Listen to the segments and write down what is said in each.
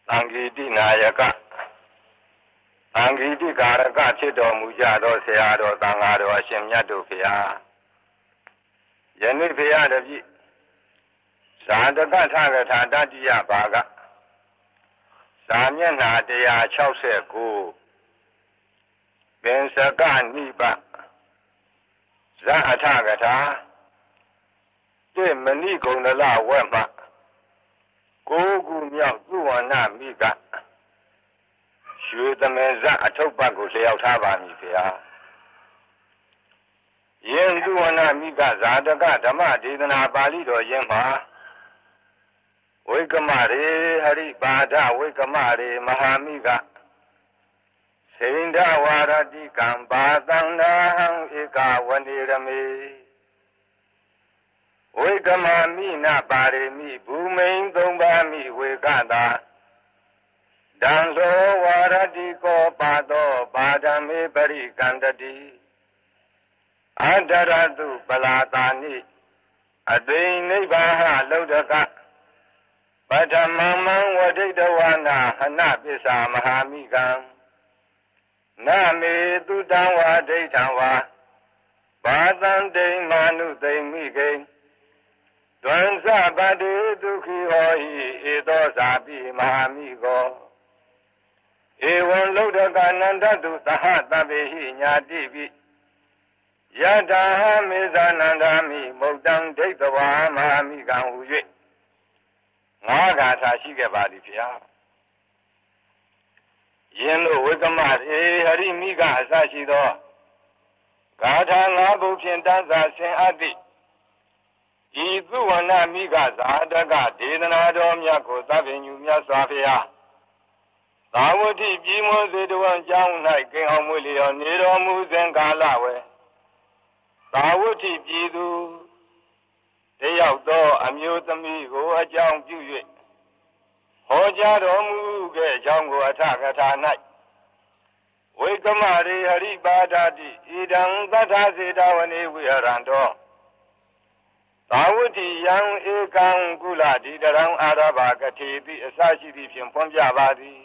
သံဃိတိနာယကသံဃိတိကာရကဖြစ်တော်မူကြသောဆရာတော်သံဃာတော်အရှင်မြတ်တို့ဖျားယနေ့ဖျားတပြည့်ဇာတကထကထာတတိယဘာကဇာမျက်နှာ169ပင်စကနိဗ္ဗဇာအထကထာတိမဏိဂုဏလဝက်မှကိုးခုမြောက်သုဝဏမိကရွှေသမင်ဇအထုပ်ပတ်ကိုလျှောက်ထားပါမည်ဗျာယင်းသုဝဏမိကဇာတကဓမ္မဒေသနာပါဠိတော်ယင်းမှာဝိကမရေဟရိပါဒဝိကမရေမဟာမိကစိန္ဒဝါရတိကံပါသန္နံဧကဝနေရမေဝိကမမိနပါရိမိဘူမိန်သုံးပါမိဝေကတာဒံသောဝါရတိကောပါသောပါဒမေပရိကန္တတိအတရတုပလာတာနိအသိနိဗ္ဗာန်လောဒကပထမမံဝဒိတဝနာဟနပစ္စာမဟာမိကံနမေတုတံဝါဒိဋ္ဌံဝါဘာသံတိမာနုသိမိကိဒွန်စပတိဒုက္ခိဟောဟိဧသောဇာပိမဟာမိကောဧဝံလောဒကနန္တတုသဟတဗ္ဗေဟိညာတိပိယထာမေဇာနန္ဒာမိမုတ်တံဒိဋ္ဌဝါမဟာမိကံဟူ၍ငါးဂါထာရှိခဲ့ပါသည်ဗျာယင်းတို့ဝိကမရေဟရိမိကအစရှိသောဂါထာ၅ပုဒ်ဖြင့်တန်းစာဆင်အပ်သည့်ဤသုဝဏမိကဇာတကဒေသနာတော်မြတ်ကိုသဗ္ဗညုမြတ်စွာဘုရားသာဝတိပြည်မွန်စေတဝန်ကျောင်း၌ကိင်အောင်မွေလျော်နေတော်မူစဉ်ကာလဝယ်သာဝတိပြည်သူတယောက်သောအမျိုးသမီးကိုအကြောင်းပြု၍ဟောကြားတော်မူခဲ့ကြောင်းကိုအထကထာ၌ဝိကမရေဟရိပါဒတိဣဒံသတ္ထစေတဝနေဝိဟရံတောသာဝတိယံဧကံကုလတိတရံအာရဘကတိတိအစရှိသည့်ဖြင့်ဖွင့်ပြပါသည်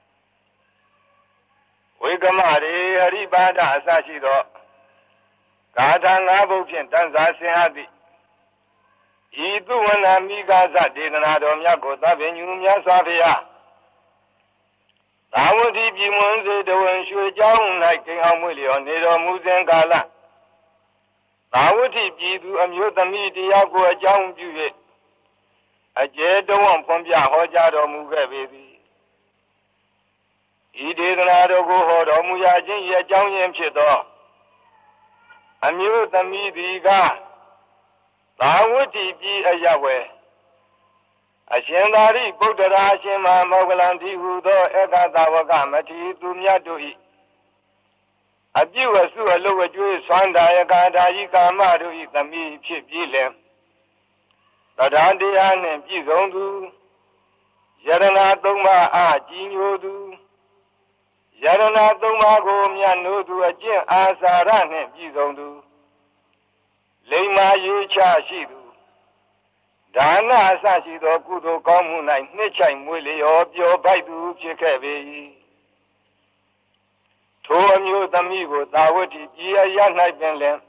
ဝိကမရေဟရိပါဒအစရှိသောဂါထာ၅ပုဒ်ဖြင့်တန်းစာဆင်အပ်သည့်ဤသုဝဏမိဂဇဒေသနာတော်မြတ်ကိုသဗ္ဗညုမြတ်စွာဘုရားသာဝတိပြည်မွန်စေတဝန်ရွှေကျောင်း၌ကိင်အောင်မွေလျော်နေတော်မူစဉ်ကာလသာဝတိပြည်သူအမျိုးသမီးတရားကိုအကြောင်းပြု၍အကျယ်တဝံဖွင့်ပြဟောကြားတော်မူခဲ့ပေသည်ဤဒေသနာတော်ကိုဟောတော်မူရာခြင်းရဲ့အကြောင်းရင်းဖြစ်သောအမျိုးသမီးသည်ကသာဝတိပြည်အယဝေအရှင်သာရိပုတ္တရာအရှင်မမောဂလံတိဟုသောဧကသာဝကမထေရသူမြတ်တို့၏အပြုအစုအလုပ်အကျွေးဆွမ်းဒါယကာဓာယိကာမတို့၏သမီးဖြစ်ပြီးလင်တရားတရားနှင့်ပြည့်စုံသူယရဏသုံးပါးအားကြီးညိုသူယရဏသုံးပါးကိုမြတ်နိုးသူအကျင့်အာစာရနှင့်ပြည့်စုံသူလိမ္မာရေးချရှိသူဒါနအစရှိသောကုသိုလ်ကောင်းမှု၌နှစ်ချိုင်မွေလျော်ပျော်ပိုက်သူဖြစ်ခဲ့ပေ၏ထိုအမျိုးသမီးကိုသာဝတိပြည်အရ၌ပင်လင်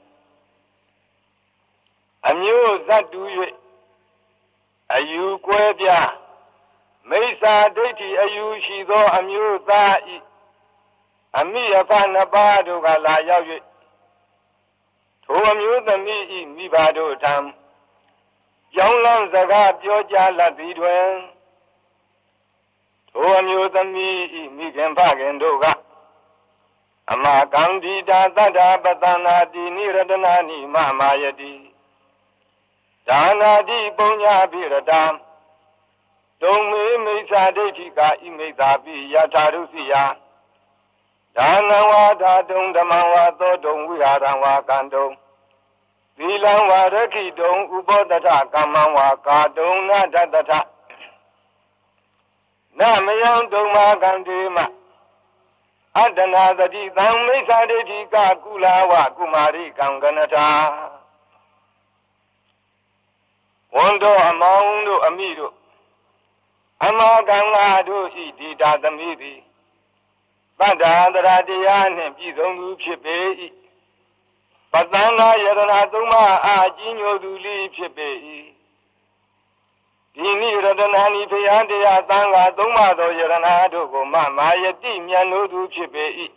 အမျိုးဇတ်တူ၍အယူကွဲပြားမိစ္ဆာဒိဋ္ဌိအယူရှိသောအမျိုးသား၏အမိအဖနှစ်ပါးတို့ကလာရောက်၍ထိုအမျိုးသမီး၏မိဘတို့ထံကြောင်းလန်းစကားပြောကြားလက်သည်တွင်ထိုအမျိုးသမီး၏မိခင်ဖခင်တို့ကအမကံဒီတာသတ္တပတနာတိနိရတနာနိမမာယတိဒါနာတိပုညပိရတံတုံမေမိစ္ဆာဒိဋ္ဌိကဣမိသာပိယထာရုစီယဒါနဝါဒတုံဓမ္မဝါသောတုံဝိဟာရံဝါကံတုံသီလံဝါရခိတုံဥပောတထကမ္မံဝါကာတုံနတတထနမယံတုံမာကံတေမအတ္တနာသတိသံမိစ္ဆာဒိဋ္ဌိကကုလာဝကုမာရိကံကနထာဝန်တော်အမောင်တို့အမိတို့ Amaganga do Dita the Midi Banda the Radian and Pizongu Chipe Patana Yarana Duma Ajino do leave Chipe Dini Radanani Piandia Tanga Duma do Yarana do Goma Maya Dimiano do Chipe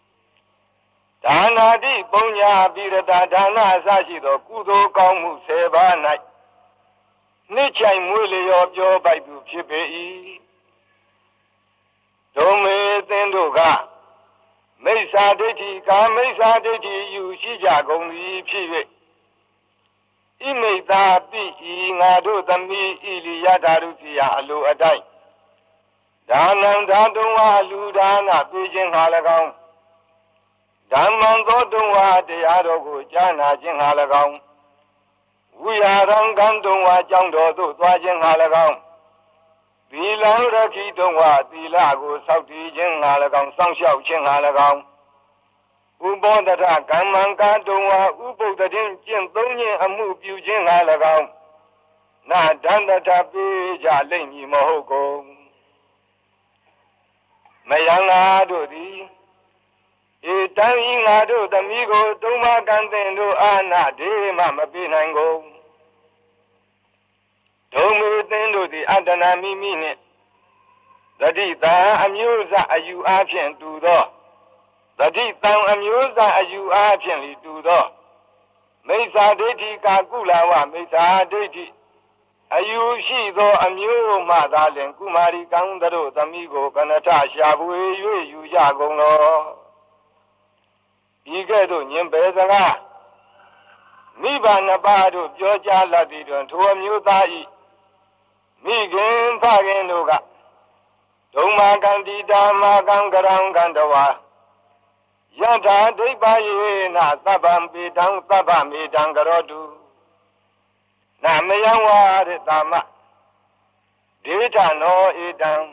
Dana di Bonya Birada Dana Sashi do Kudo Kamu Seba Night Nichai Muli of Joe by Du Chipe Dome Tendoga Mesa Deti Ka Mesa Deti Yu Shija Gongli Pive Imeda Bi Nado Dami Ili Yadarutia Alu Adai Danam Dadua Ludana Beijing Halagam Daman Dodua de Adogo Jana Jing Halagam We are Rangandua Jangdo Dwajing Halagam Bilang Raki Dongwa Bilago Saudi Jing Halagam Sang Xiao Ching Halagam Ubo Data Gamanga Dongwa Ubo the Jin Dongye Amu Bujing Halagam Na Danda Tabi Jalingi Mohoko Mayanga Dodi Itang do the Migo Doma Gandendo Ana de Mama Binango Domu Dendo the Adanami Minute The Dita Amusa a you action to the Dita Amusa a you actionly to the Mesa Deti Kakulawa Mesa Deti a you she though Amu Madalen Kumari Gandaro the Migo Kanatasha you Yagono Igado Nimbezaga Niba Nabado, Georgia Ladidon, to a mutai Migan Paganoga Doma Gandida Magangarang Gandawa Yanta de Bayena Sabam Bidang Sabam Bidangarodu Namayawa de Dama Dita no Edam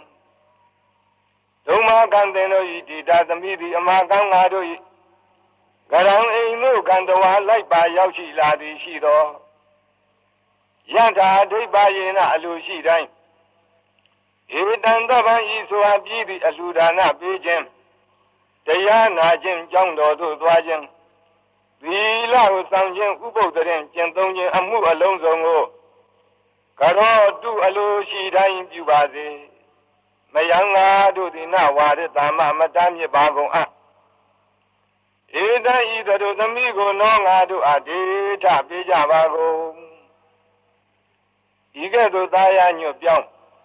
Doma Gandeno Idida the Midi Amagangado Garang Inu Gandawa like by Yachi Ladi Shido Yanta de Bayena Alushi Dine Evitan Daban Isu Abidi Aludana Bejem Dayana Jim Jondo to Dwajem Vila Sanjin Ubo the Ren Jendonje Amu Alonso Karo do Alushi Dine Bubazi Mayanga do the Nawadi Dama Madame Yabago Eda either to the Migo Nonga do a data Bijabago Iga to Diane your Bion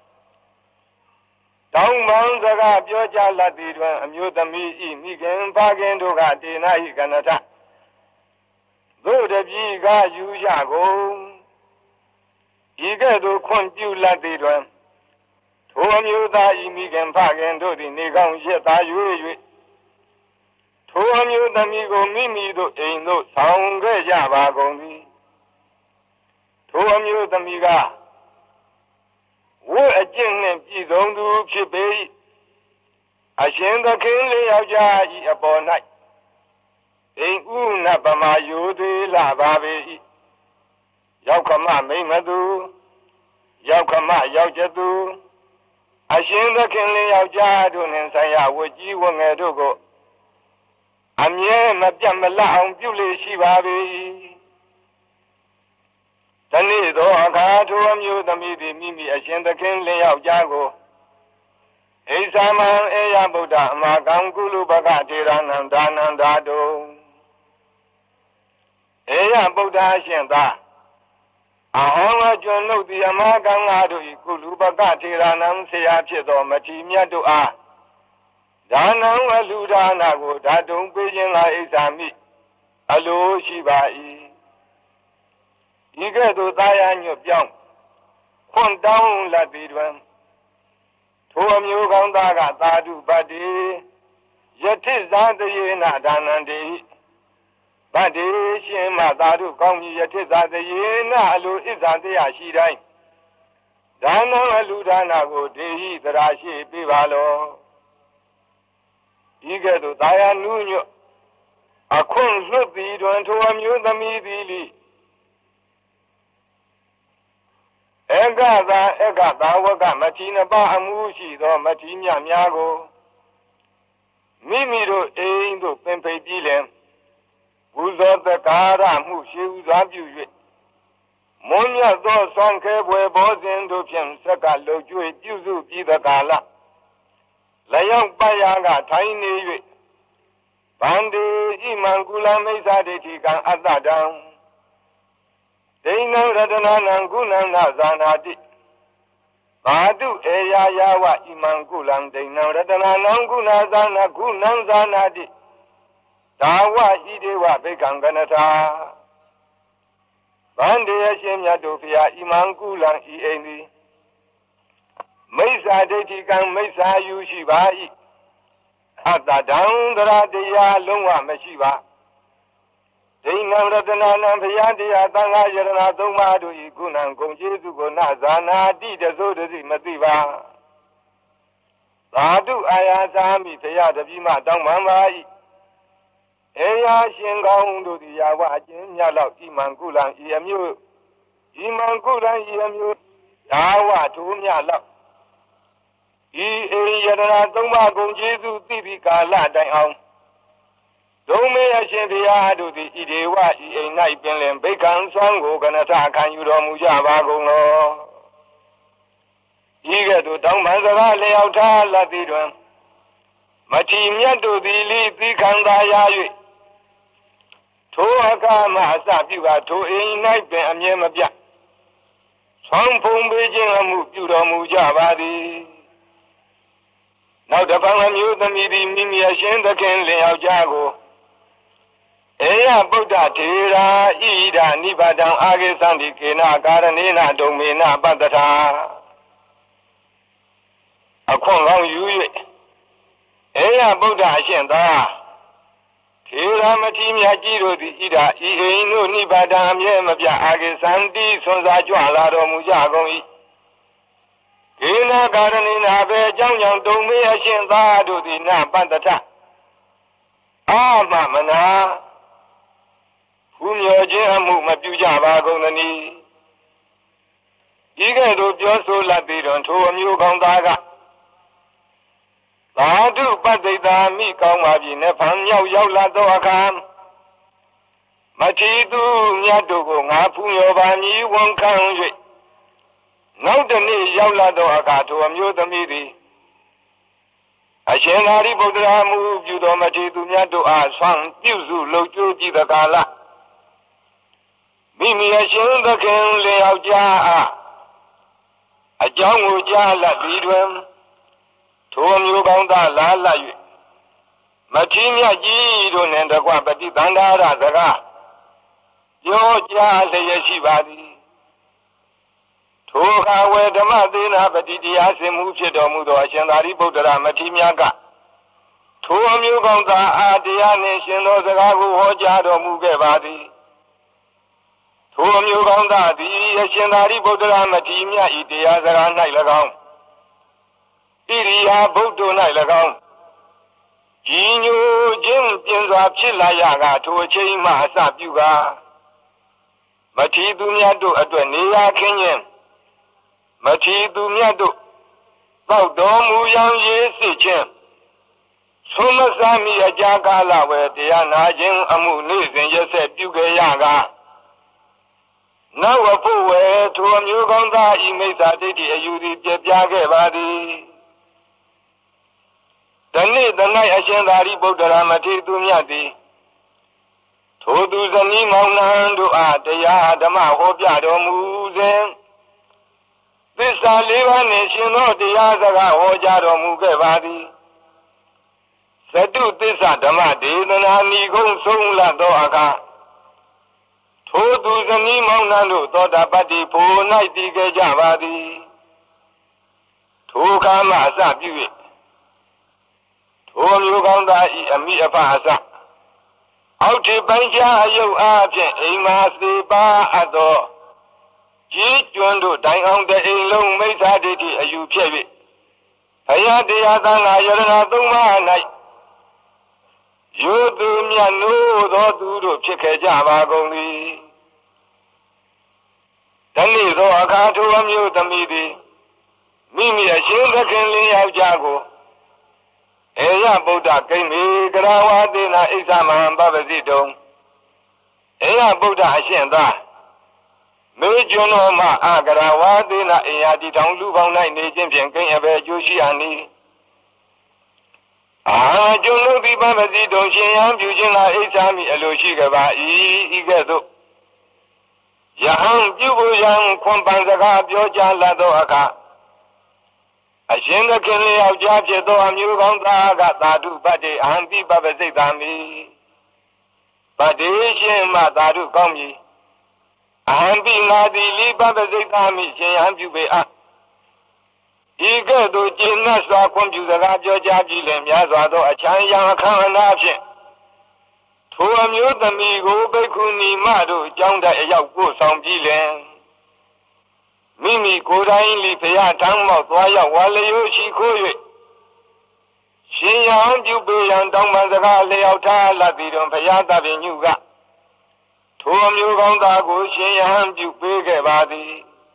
Down Mount Zaga Bioja Ladidwan, Amuta Mi, Migan Pagan Doga, Dina Iganata. Though the Biga Yujago Iga to Quantu Ladidwan. To Amuta Migan Pagan do the Nigan Yeta Yu. To Amuta Migo Mimi do Eno, Sound Jabagomi. To Amuta Miga. What a gin is on the Chipe. I send the king lay upon night. Ain't Unabama you de la baby. Yaukama Maymadu Yaukama Yaujadu. I send the king lay and say, would you want to go? I'm ye, Mabjamala on Bule Shivabi. Tani do aka to amu the mimi a shen the king lay out jago. Esama eya Buddha Magangulu Bagatiran and Danandado. Eya Buddha Shenda. Ahonga Jono the Amagangado Kulu Bagatiran and Seapido Matimia do a. Danang Aludana go, that don't be in like Isami. Alo Shibai. Iga to Diane your young. Pon down la bidwan. To a Mugandaga Dadu Badi. Yet is that the Yena Danandi. Badi, Shima Dadu Kongi, yet is that the Yena Alu is that the Ashidai. Dana Aludana go, Dehi, the Rashi, Bivalo. Iga to Diane Nuno. A con look the to amuse the Midili. Ekata waka matina ba amushi do matinya miago. Mimiro eindo pempe dilem. Uzo the kara mushi uzabu. Monya do sanke bwe bozin do pian saka loju juzu bi the gala. Layang bayaga tiny yue. Bande imangula mesa de tikan atadam. Deinam Radananam Gunam Nazanati Badu Eya Yawa Imangulam Deinam Radananam Gunazana Gunam Zanati Dawa Idewa Bekanganata Bande Shemya Dofia Imangulam Ieni Mesa Detikan Mesa Yushibai Atadam Daradeya Lungwa Meshiva Deinam Radananam Payadiya Tanga Yarana Domadu Igunan Gongjesu Gonazana Dida Zodasi Madiva Ladu Ayazami Payada Bima Damamai Eya Shingang do the Yawa Yala Imangulan Imangulan Yawa Tumyala Yarana Doma Gongjesu Tibika Ladang Don't me a shindia do the Idewa a night Benlem Bacon Song Ganata can you don't Mujava go no. Eager to down Manzara Leota Latidum. Matimia do the lead the Kandaya. Toaka Masa Buga to a night Ben Yamabia. Song Pong Beijing a move you don't Mujava. Now the Bangamu the meeting Mimia Shen the Ken Leo Jago. Eya Buddha Tira Ida Nibadam Agesandi Kina Garanina Domina Badata A Kong Yu Eya Buddha Shenda Tira Matimia Giro di Ida Ino Nibadam Yemabia Agesandi Sonza Juala Mujagomi Kina Garanina Be Jang Domia Shenda do the Na Badata Ah Mamana Your jam, Mapuja, Gonani. You can do just so Latin to a new Gondaga. I do, but they done me come up in a pan yaw Ladoakan. Machidu, Yadogo, Napu, Bani, one country. Now the knee yaw Ladoaka to a mute midi. I shall not move you to Machidu Yado as one, Yuzu, Loju, the Gala. Mimi Ashin the Ken Leoja a young Uja La Bidwem Tom Uganda La La Matinia Gidon and the Guapati Dandara Zaga Georgia Leyashibadi Toga where the Madina Badidia Semuche Domudo Ashanari Bodra Matimiaga Tom Uganda Adia Nation of the Gago Hoja Domugevadi Tom Uganda, the Yashanari Bodra Matimia, Idea Nailagam. Iria Bodo Nailagam. Gino Jim Pinza Chilayaga to a chain Masa Buga. Matidumiado Adwania Kenyan. Matidumiado. Baudomu Yang Ye Sichem. Sumasami Ajagala, where they are Najin Amu Nizin Yasep Buga Yaga. Now a poor way to a new Gonda, he makes a ditty a Yudi Jagabadi. The night I send a reboot that I'm a Tidumiadi. Todu the Nimonando at the Yadama Hobiado Museum. This I live a nation of the Yazaga Hojado Mugavadi. Sadu this at the Madi, the Nanigo Sula Doaga. Todu the Nimonando, Doda Badi, Po Night Javadi. Toka Masa Buick. Tom Uganda, a Mia Pasa. Out to Banja, you are a Ba Ado. G. Jondo, dying on the long Mesa Diti, a you carry. Ayadi Adana, Yarana Duma night. You do me a no, do Chicka Java Goni. တနေ့သောအခါထိုအမျိုးသမီးသည်မိမိအရှင်သခင်လင်းယောက်ျားကိုဧယဗုဒ္ဓကိမ္မေကရဝသေနာဣဇမံပပစီတုံဧယဗုဒ္ဓအရှင်သာမေကျွန်းတော်မှအာကရဝသေနာအေယတိတောင်လူပေါင်း၌နေခြင်းဖြင့်ကိဉ္အဘယ်ကျိုးရှိရနည်းအာကျွန်းလူသည်ပပစီတုံရှင်ယံပြုခြင်းကဣဇာမိအလိုရှိကြပါ၏ဤကဲ့သို့ယဟန်ပြုဖို့ရန်ခွန်ပန်စကားပြောကြားလာသောအခါအရှင်သခင်လျောက်ကြားဖြစ်သောအမျိုးကောင်းသားကသာဓုပတ္တိအဟံပိပပစိတ်သာမိပတ္တိရှင်မသာဓုကောင်းပြီအဟံပိငါသည်လိပပစိတ်သာမိရှင်ယံပြုပေအပ်ဤကဲ့သို့ကျင့်နှတ်စွာခွန်ပြုစကားပြောကြားပြီးလင်များစွာသောအချမ်းရံအခမ်းအနားဖြင့်ထိုအမျိုးသမီးကိုဘိက္ခုနီမတို့အကြောင်းတဲ့အရောက်ပို့ဆောင်ပြီးလင်မိမိကိုယ်တိုင်လိဖရာထမ်းမောက်သွားရောက်ဝါလျိုးရှိခိုး၍ရှင်ယံပြုပေရန်တောင်းပန်စကားလျောက်ထားလသည်တွင်ဖရာသဗ္ဗညုကထိုအမျိုးကောင်းသားကိုရှင်ယံပြုပေးခဲ့ပါသည်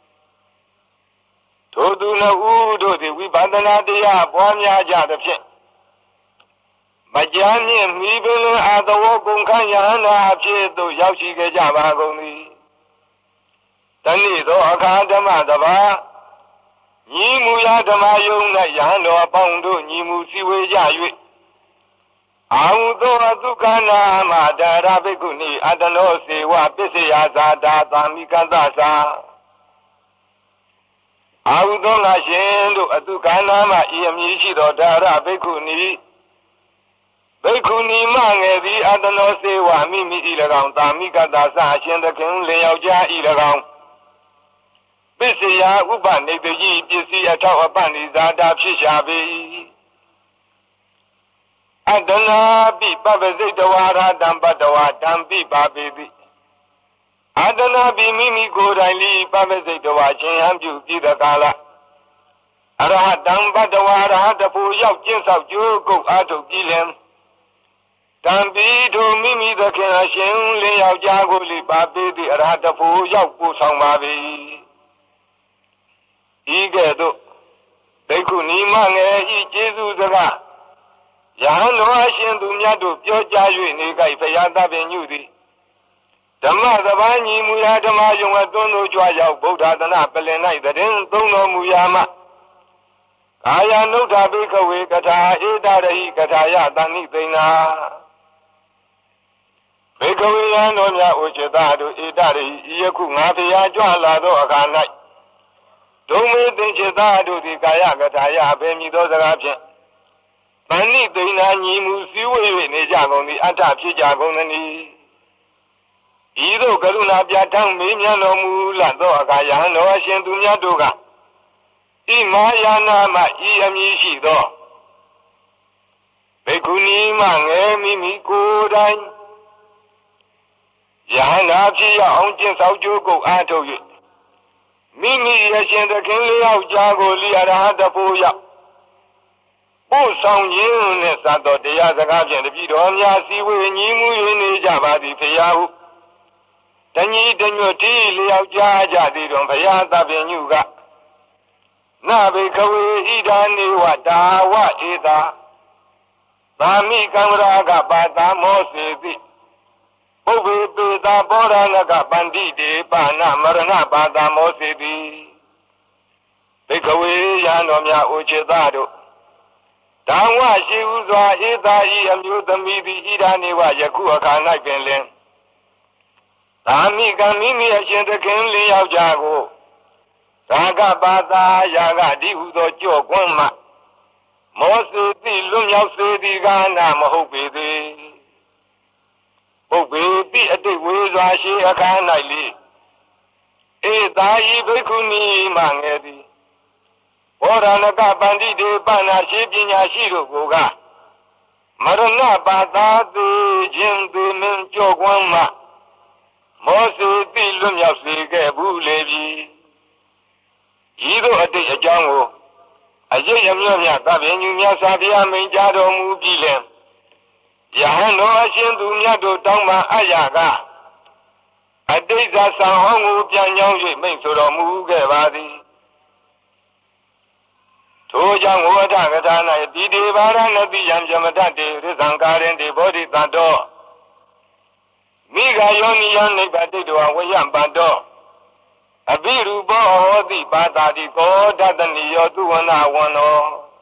ထိုသူနှစ်ဦးတို့သည်ဝိပဿနာတရားပွားများကြသဖြင့်မကြာမြင့်မိပင်အာသဝကုန်ခယဟနာအဖြစ်သို့ရောက်ရှိခဲ့ကြပါကုန်သည်တနေ့သောအခါဓမ္မတပါညီမူရာဓမ္မယုံ၌ယဟန်တော်အပေါင်းတို့ညီမူစီဝေကြ၍အာဟုသောအတုကနာမဒါရဘိက္ခုနီအတနောစေဝပစ္စယဇာတာသာမိကသသာအာဟုသောငါရှင်တို့အတုကနာမဤအမည်ရှိသောဒါရဘိက္ခုနီဘိက္ခုနီမငယ်သည်အတနောစေဝမိမိဤ၎င်းသာမိကသသာအရှင်သခင်လင်ယောက်ျားဤ၎င်းပစ္စယဥပနိတကြီးပစ္စည်းအထောက်အပံ့ဤဇာတာဖြစ်ရှာပေ၏အတနာပိပပစိတဝါရတံပတ္တဝါတံပိပါပေတိအတနာပိမိမိကိုယ်တိုင်လိပပစိတဝါရှင်ဟံပြုပြီးတကာလအရဟတံပတ္တဝါရဟတဖို့ရောက်ကျင့်ဆောက်ကြိုးကုပ်အားထုတ်ပြီးလင်တံပိထိုမိမိသခင်အရှင်လင်းယောက်ျားကိုလိပါပေတိအရဟတဖို့ရောက်ပို့ဆောင်ပါပေဤကဲ့သို့ဘိက္ခုနီမငယ်ဤကျေးဇူးစကားယဟန်တော်အရှင်သူမြတ်တို့ပြောကြား၍နေကြဖရာသဗ္ဗညုသည်ဓမ္မသဘာညီမူရာဓမ္မယုံအသွန်းတို့ကြွားရောက်ဗုဒ္ဓသနာပလင်၌တည်သုံးတော်မူရာမှကာယနုဋ္ဌဘိက္ခဝေကထာဧတရဟိကထာယတဏိသိဏဘိက္ခဝေယံတော်များဥจิตတို့ဧတရဟိဤယခုငါဖရာကြွလာသောအခါ၌ဒုမေသင်္ချတာတို့သည်ကာယကထာယအပေမည်သောစကားဖြင့်တဏိသိဏညီမူစည်းဝေး၍နေကြကုန်သည်အတ္တဖြစ်ကြကုန်သနည်းဤသို့ကရုဏာပြဋ္ဌာန်းမေးမြန်းတော်မူလသောအခါယဟန်တော်အရှင်သူမြတ်တို့ကဤမဟာယာနာမဤအမည်ရှိသောဘိက္ခုနီမငယ်မိမိကိုယ်တိုင်ယဟန်နာဖြစ်ရအောင်ကျင့်ဆောက်ကြိုးကုပ်အားထုတ်၍မိမိအရှင်သခင်လျောက်ကြားကိုလိအရဟတဖို့ရောက်ပို့ဆောင်ခြင်းနှင့်စသောတရားစကားဖြင့်တပည့်တော်များစည်းဝေးညီမှု၍နေကြပါသည်ဖရာဟုတညီတညွတ်တီလျောက်ကြားကြသည်တွင်ဖရာသဗ္ဗညုကနဘိကဝေဣဒာနေဝတာဝဧတာသာမိကံရာကပါတမောစေတိပုဗ္ဗေပေတာဘောရဏကပန္တိတေပါဏမရဏပါတမောစေတိဘိကဝေယံတော်များဥจิตတို့တံဝရှိဥစွာဧတာဤအမျိုးသမီးသည်ဣဒာနေဝယခုအခါ၌ပင်လင်သာမိကမိမိအရှင်သခင်လင်းယောက်ျားကိုရာဂပါတာယာဂတိဟုသောကြော့ကွန်းမှမောစေတိလွတ်မြောက်စေသည်ကာနာမဟုတ်ပေသေးပုပ္ပေတိအတိတ်ဝေစွာရှိအခါ၌လေဧတာဤဘိက္ခုနီမငယ်သည်ဘောရဏကပန္တိတေပဏာရှိပညာရှိတို့ကိုကမရဏပါတာတိခြင်းသူမင်းကြော့ကွန်းမှမောစေတိလွတ်မြောက်စေခဲ့ဘူးလေပြီဤသို့အတိတ်အကြောင်းကိုအရေးရမြတ်မြတ်သဗ္ဗညုမြတ်စွာဘုရားမိန့်ကြားတော်မူပြီးလင်ယဟန်တော်အရှင်သူမြတ်တို့တောင်းပန်အပ်ရာကအတိတ်ဇာဆံဟောင်းကိုပြန်ကြောင်း၍မိန့်ဆိုတော်မူခဲ့ပါသည်ထိုကြောင့်ဝဋ္ဌကထာ၌တိတေဘာရဏတိယံပြမတ္တေရသံကာရင်တေဘောဓိတတောမိဂယောနိယနိဗ္ဗတိတောဝယံပတ္တောအဘိရူပောဟောတိပါတာတိကောဒတနိယောသူဝနာဝန္နော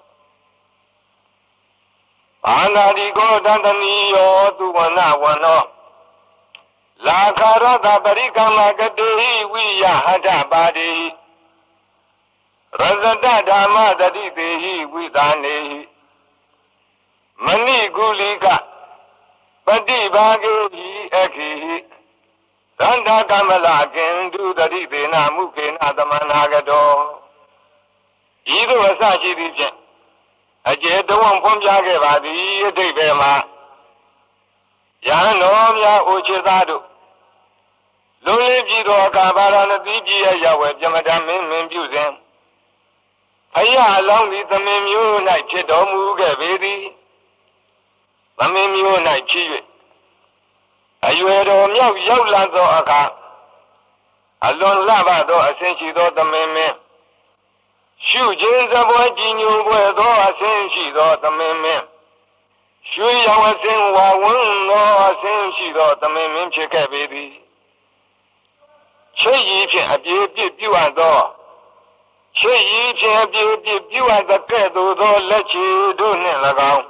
ဘာနာတိကောဒတနိယောသူဝနာဝန္နောလာခာရတပရိကမကတေဟိဝိယဟထပါတိရဇတဓမ္မတတိတေဟိဝိသနေဟိမဏိကုလိကပฏิဘာဂေဟိအခိဟိသန္တာကမလကင်တုတတိသေနမုခေနသမနာကတောဤသို့အစရှိသည်ဖြင့်အကျေတဝံဖွင့်ပြခဲ့ပါသည်အတိတ်ပဲမှာယဟန်တော်များအိုချစ်သားတို့လုံးလေးပြည်တော်အခါပါရဏသီပြည်ရဲ့ရောက်ဝဲပြမတမင်းပြုစဉ်အရာအလောင်းသည်သမင်မျိုး၌ဖြစ်တော်မူခဲ့ပေသည်သမင်မျိုး၌ဖြစ်၍အရွယ်တော်မြောက်ရောက်လာသောအခါအလွန်လှပသောအစဉ်ရှိသောသမင်မင်းရှုခြင်းသဘောကြည်ညိုပွဲသောအစဉ်ရှိသောသမင်မင်းရွှေရောင်အစဉ်ဝါဝန်းသောအစဉ်ရှိသောသမင်မင်းဖြစ်ခဲ့ပေသည်ချစ်ရည်ဖြင့်အပြည့်ပြည့်ပြုအပ်သောချစ်ရည်ဖြင့်အပြည့်ပြည့်ပြုအပ်တဲ့ကဲ့သို့သောလက်ချေတို့နှင့်၎င်း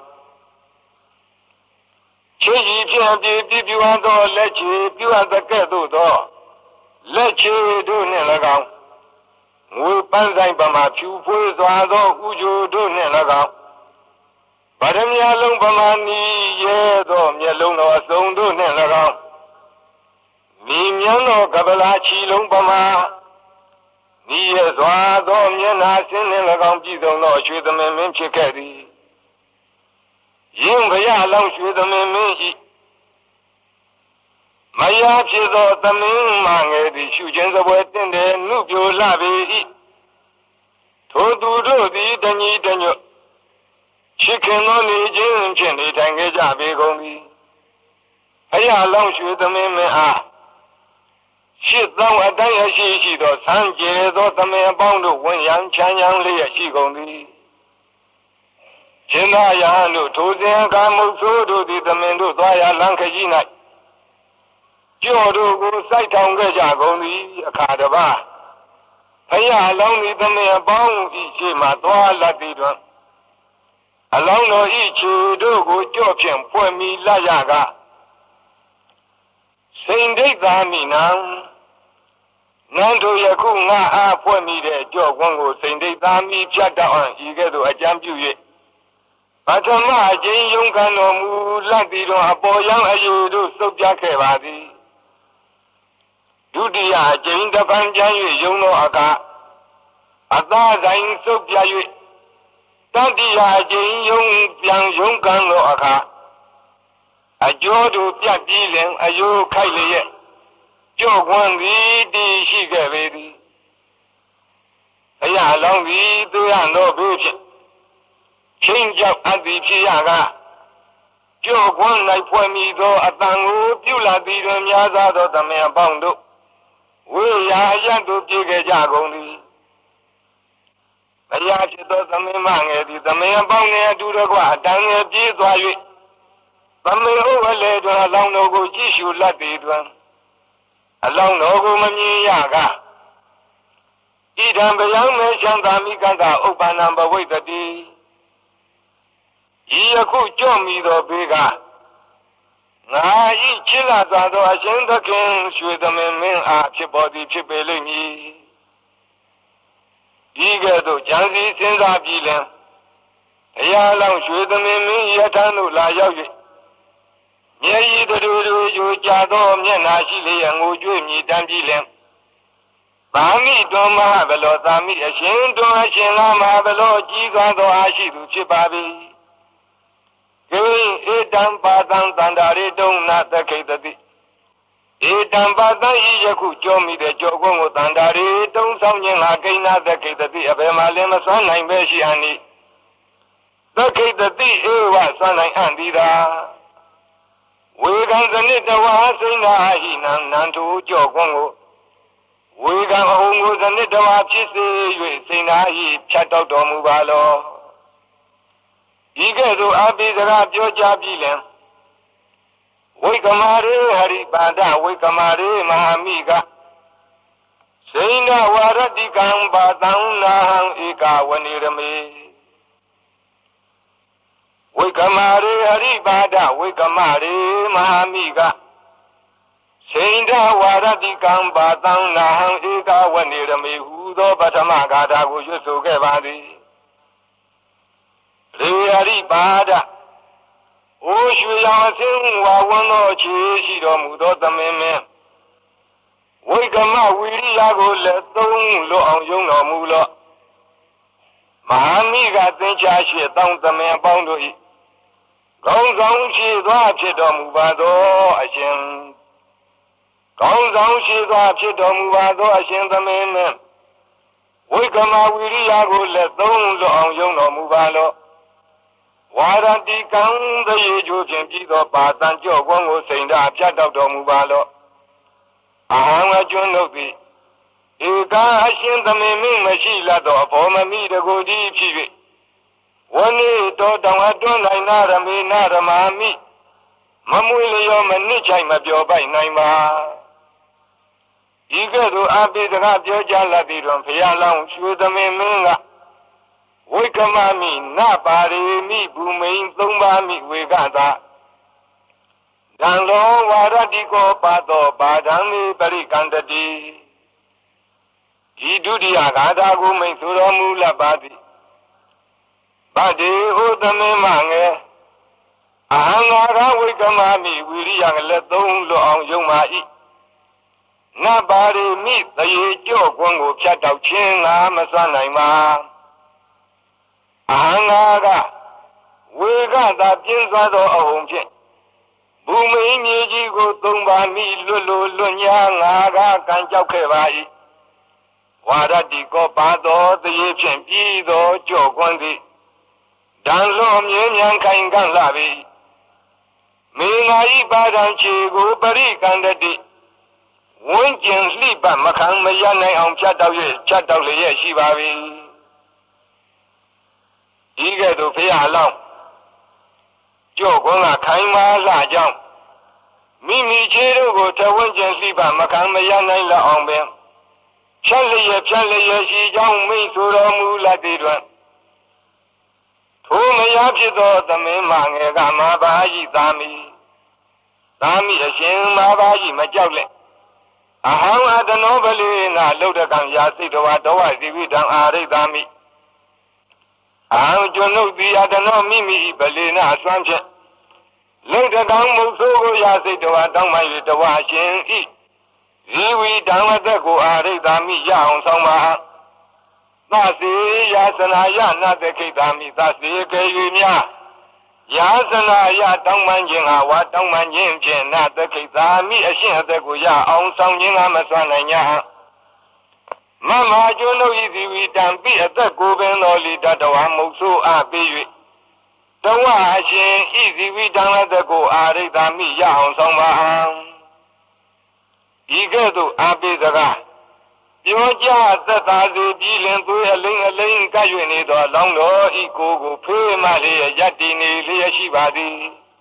ချစ်ရည်ဖြင့်အပြည့်ပြည့်ပြုအပ်သောလက်ချေပြုအပ်တဲ့ကဲ့သို့သောလက်ချေတို့နှင့်၎င်းငွေပန်းဆိုင်ပမာဖြူဖွေးစွာသောဥကြိုတို့နှင့်၎င်းဗရမယလုံးပမာနီရဲသောမျက်လုံးတော်အစုံတို့နှင့်၎င်းမိမြန်းသောကပလာချီလုံးပမာနီးရစွာသောမျက်နာဆင်းနှင့်၎င်းပြည်စုံသောရွှေသမင်မင်းဖြစ်ခဲ့သည်ယင်းဘုရားလောင်းရွှေသမင်မင်း၏မယားဖြစ်သောသမင်းမငယ်သည်ရှုခြင်းစပွဲတင့်တယ်နုပြိုလှပေ၏ထိုသူတို့သည်တညီတညွတ်ချစ်ခင်သောနေခြင်းဖြင့်နေထိုင်ခဲ့ကြပေကုန်သည်ဘုရားလောင်းရွှေသမင်မင်းအားရှစ်သောအတိုင်းအရှိသောဆန်းကျဲသောသမင်အပေါင်းတို့ဝန်ရံချမ်းချမ်းလျက်ရှိကုန်သည်ရှင်သာယဟန်တို့ထိုစဉ်အခါမုတ်ဆိုးတို့သည်သမင်တို့သွားရလမ်းခရီး၌ကြောတို့ကိုစိုက်ထောင်ခဲ့ကြကုန်သည်အခါတစ်ပါးဘုရားအလောင်းသည်သမင်အပေါင်းဤရှိမှသွားလက်သည်တွင်အလောင်းတော်ဤခြေတို့ကိုကြော့ဖြင့်ဖွဲ့မိလက်ရကစိန်ဒိဋ္ဌာမိနံနန်းတို့ယခုငါအားဖွဲ့မိတဲ့ကြော့ကွန်းကိုစိန်ဒိဋ္ဌာမိဖြတ်တော့ဤကဲ့သို့အကြံပြု၍ပထမအကျဉ်းယုံခံတော်မူလက်သည်တွင်အပေါ်ယံအယူတို့စုပ်ပြခဲ့ပါသည်ဒုတိယအကျဉ်းတစ်ပံပြန်၍ယုံသောအခါအသာဆိုင်စုပ်ပြ၍တတိယအကျဉ်းယုံပြန်ယုံခံသောအခါအကျိုးတို့ပြတ်ပြီးလင်အယိုးခိုက်လျက်ကြော့ကွန်းသည်တည်ရှိခဲ့ပေသည်အရာလောင်းသည်သူရသောဘေးဖြင့်ချင်းကြောက်အပ်သည်ဖြစ်ရကကြော့ကွန်း၌ဖွဲ့မိသောအတန်ကိုပြုလာသည်တွင်များစွာသောသမင်အပေါင်းတို့ဝေရာအရတ်တို့ပြေခဲ့ကြကုန်သည်အရာဖြစ်သောသမင်မငယ်သည်သမင်အပေါင်းနှင့်အတူတကွအတန်ငယ်ပြေးသွား၍သမင်ဥဝလေတွင်အလောင်းတော်ကိုကြည့်ရှုလက်သည်တွင်အလောင်းတော်ကိုမမြင်ရကဣဒံဗျံမေချမ်းသာမိကတဥပ္ပန္နဘဝိတ္တိဤယခုကြော့မိသောဘေးကငါဤချစ်လာသောအရှင်သခင်ရွှေသမင်မင်းအားဖြစ်ပေါ်သည်ဖြစ်ပေလိမ့်မည်ဒီကဲ့သို့ကြံစည်စဉ်းစားပြီးလင်အရာလောင်းရွှေသမင်မင်းယထံသို့လာရောက်၍မျက်ရည်တို့ယူကြသောမျက်နာရှိလျက်ငိုကြွေးမြည်တမ်းပြီးလင်သာမိတွင်မဟာဘလောသာမိအရှင်တွင်အရှင်လာမဟာဘလောကြီးကားသောအားရှိသူဖြစ်ပါ၏ကိဧတံပါတံတန္တာရေတုံနာသခိတတိဧတံပါတံဤယခုကြောမိတဲ့ကြောကုန်းကိုတန္တာရေတုံဆောင်ခြင်းဟာကိနာသခိတတိအဘယ်မှလည်းမစွမ်းနိုင်ပဲရှိအနိသခိတတိဧဝစွမ်းနိုင်အံ့သည်သာဝေကံစနစ်တဝါစိဏဟိနံနန္တုကြောကွန်ကိုဝေကံအုံကိုစနစ်တဝါဖြစ်စေ၍စိဏဟိဖြတ်တောက်တော်မူပါလောဤကဲ့သို့အပိစကားပြောကြားပြီးလင်ဝိကမာရေဟရိပါဒဝိကမာရေမဟာမိကစိဏဝရတိကံပါတံနာဟံဧကဝနေရမေဝိကမာရေဟရိပါဒဝိကမာရေမဟာမိကစိဏဝရတိကံပါတံနာဟံဧကဝနေရမေဟူသောပထမဂါထာကိုရွတ်ဆိုခဲ့ပါသည်ရေဟရိပါဒအိုရွှေရောင်အစင်းဝါဝန်းသောခြေရှိတော်မူသောသမင်းမင်းဝိကမဝီရိယကိုလည်းသုံးလွတ်အောင်ယုံတော်မူလော့မဟာမိကသင်္ချာရှိတောင်းသမင်းအပေါင်းတို့၏ကောင်းဆောင်ရှိသောဖြစ်တော်မူပါသောအရှင်ကောင်းဆောင်ရှိသောဖြစ်တော်မူပါသောအရှင်သမင်းမင်းဝိကမဝီရိယကိုလည်းသုံးလွတ်အောင်ယုံတော်မူပါလော့ဝါရတိကံသရေကျိုးဖြင့်ပြီးသောပါတံကြော့ကွန်ကိုစိန်ဓာဖြတ်တောက်တော်မူပါလော့အဟံအကျွန်းတို့သည်ဧကအရှင်သမင်မင်းမရှိလတ်သောအဘောမမိတကူတည်းဖြစ်၍ဝနေတော်တောင်အတွန်းနိုင်နာရမေနာရမမိမမွေလျောမနစ်ချိုင်မပြောပိုက်နိုင်ပါဤကဲ့သို့အပိစကားပြောကြားလာသည်တွင်ဖျားလောင်းရွှေသမင်မင်းကဝိကမမိနပါရိမိဘူမိန်သုံးပါမိဝေကသာဒံလောဝါရတိကောပါသောပါဒံမိပရိကန္တတိဒီဒုတိယဂါထာကိုမိတ်ဆိုတော်မူလပ်ပါသည်ဗတ္တိဟောသမင်းမငယ်အဟံငါရဝိကမမိဝိရိယလည်းသုံးလွတ်အောင်ယုံပါ၏နပါရိမိသရေကြော့ကွန်းကိုဖြတ်တောက်ခြင်းငါမစွမ်းနိုင်ပါအဟံငါကဝေကသာပြင်းစွာသောအဟုန်ဖြင့်ဘူမိန်မြေကြီးကိုသုံးပါမိလွတ်လို့လွတ်ညာငါကကံကြောက်ခဲ့ပါ၏ဝါရတိကောပါသောတရေဖြင့်ပြီးသောကြော့ကွန်းသည်ဒံလောမြင်းမြန်ခိုင်ကန့်လာပြီမေငါဤပါဒံခြေကိုပရိကန္တတိဝန်းကျင်လှိပတ်မခံမရနိုင်အောင်ဖြတ်တောက်လျက်ရှိပါပြီဒီကဲ့သို့ဖရာလောင်းကြော့ကွန်းကခိုင်မာလာကြောင်းမိမိခြေတို့ကိုတဝန်းကျင်လှိပတ်မခံမရနိုင်လောက်အောင်ပင်ဖြတ်လျက်ရှိကြောင်းမိတ်ဆိုတော်မူလက်သည်တွင်ထိုမယားဖြစ်သောသမင်းမငယ်ကမာဘာဤသာမိအရှင်မာဘာဤမကြောက်လက်အဟံအတနောပလိနာလုဒ္ဒကံယာစိတ်တော်ဝဇီဝိတံအာရိသာမိအဟံကျွန်ုပ်သည်အတနောမိမိပလိနာအစွမ်းဖြင့်လုဒ္ဒကံမုတ်ဆိုးကိုယာစိတ်တော်တောင်းမှ၍တဝရှင်ဤဇီဝိတံအသက်ကိုအာရိသာမိရအောင်ဆောင်ပါသစေယာစနာယနာတခိတာမိသစေကေ၍များယာစနာယတောင်းပန်ခြင်းဟာဝါတောင်းပန်ခြင်းဖြင့်နာတခိတာမိအရှင်အသက်ကိုရအောင်ဆောင်ခြင်းကမစွမ်းနိုင်냐မမကျွန်းတို့ဤဇီဝိတံပိအသက်ကိုပင်တော်လီတတဝမုတ်ဆိုးအပေး၍တဝအရှင်ဤဇီဝိတံအသက်ကိုအာရိတာမိရအောင်ဆောင်ပါဤကဲ့သို့အပေးစကားပြောကြသက်သာစေပြီးလင်သွေးအလိမ့်ကပ်၍နေသောလောင်းတော်ဤကိုဖေးမှလျက်ရပ်တည်နေလျက်ရှိပါသည်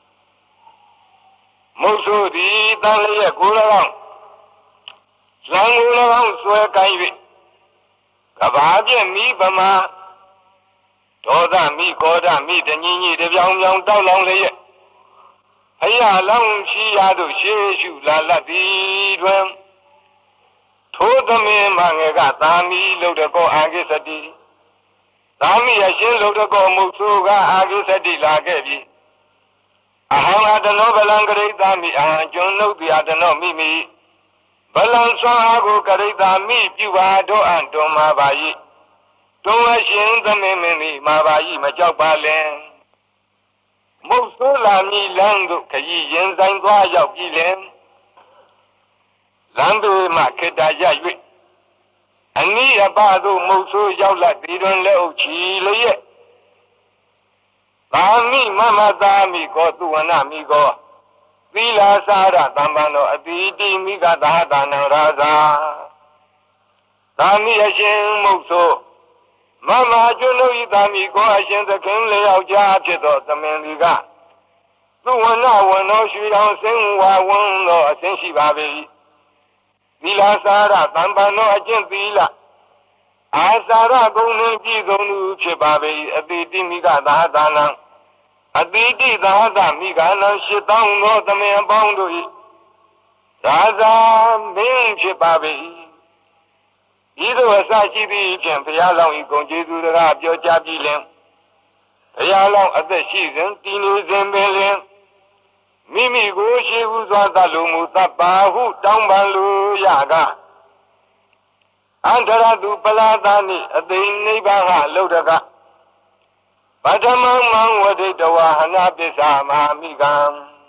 မုတ်ဆိုးသည်တန်လျက်ကို၎င်းလံကို၎င်းဆွဲကိုင်း၍ကဘာပြည့်မိပမာဒေါသမိကောဓမိတညီညီတပြောင်ပြောင်တောက်လောင်လျက်အရာလောင်းရှိရသို့ရှေးရှုလာလတ်သည်တွင်ထိုသမင်းမငယ်ကသာမီလုဒ္ဒကောအာဂိသတိသာမီအရှင်လုဒ္ဒကောမုတ်ဆိုးကအာဂိသတိလာခဲ့ပြီအဟံအတနောဗလံကရိတာမိအဟံကျွန်ုပ်သည်အတနောမိမိဗလံဆွမ်းအားကိုကရိတာမိပြုပါတော့အံ့တွန်မှာပါ၏တွန်အရှင်သမင်းမင်းသည်မှာပါ၏မကြောက်ပါလင်မုတ်ဆိုးလာမိလမ်းသို့ခရီးရင်ဆိုင်သွားရောက်ပြီလင်လမ်းပေမှခေတ္တရ၍အနိအပသို့မုတ်ဆိုးရောက်လာသည်တွင်လက်အုပ်ချီလျက်သာမိမမသာမိကောသူဝနမိကောသီလစာရသမ္ပန္နောအတိတိမိဂသာသနံရာဇာသာမိအရှင်မုတ်ဆိုမမကျွန်းတို့ဤသာမိကိုအရှင်သခင်လျောက်ကြားဖြစ်သောသမင်ဒီကသူဝနဝနောရွှေတော်စင်ဝါဝန်းသောအစဉ်ရှိပါပေ၏သီလစာရသမ္ပန္နောအကျင့်သီလအာစာရဂုဏ်နှင့်ပြည့်စုံသူဖြစ်ပါပေ၏အတိတိမိဂသာသနံအတိတိသာသမိဂနံ8000သောသမင်အပေါင်းတို့၏ရာဇာမင်းဖြစ်ပါပေ၏ဤသို့အစရှိသည့်ဖြင့်ဘုရားလောင်း၏ဂုဏ်ကျေးဇူးတရားပြောကြားပြီးလင်ဘုရားလောင်းအသက်ရှိစဉ်တည်နေစဉ်ပင်လင်မိမိကိုရှိဟုစွာသတ်လိုမူသဗ္ဗာဟုတောင်းပန်လိုရကအန္တရတုပလာသနိအသိနိဗ္ဗာန်ဟလုဒကပထမမံဝဒိတဝဟနာပစ္စာမဟာမိကံ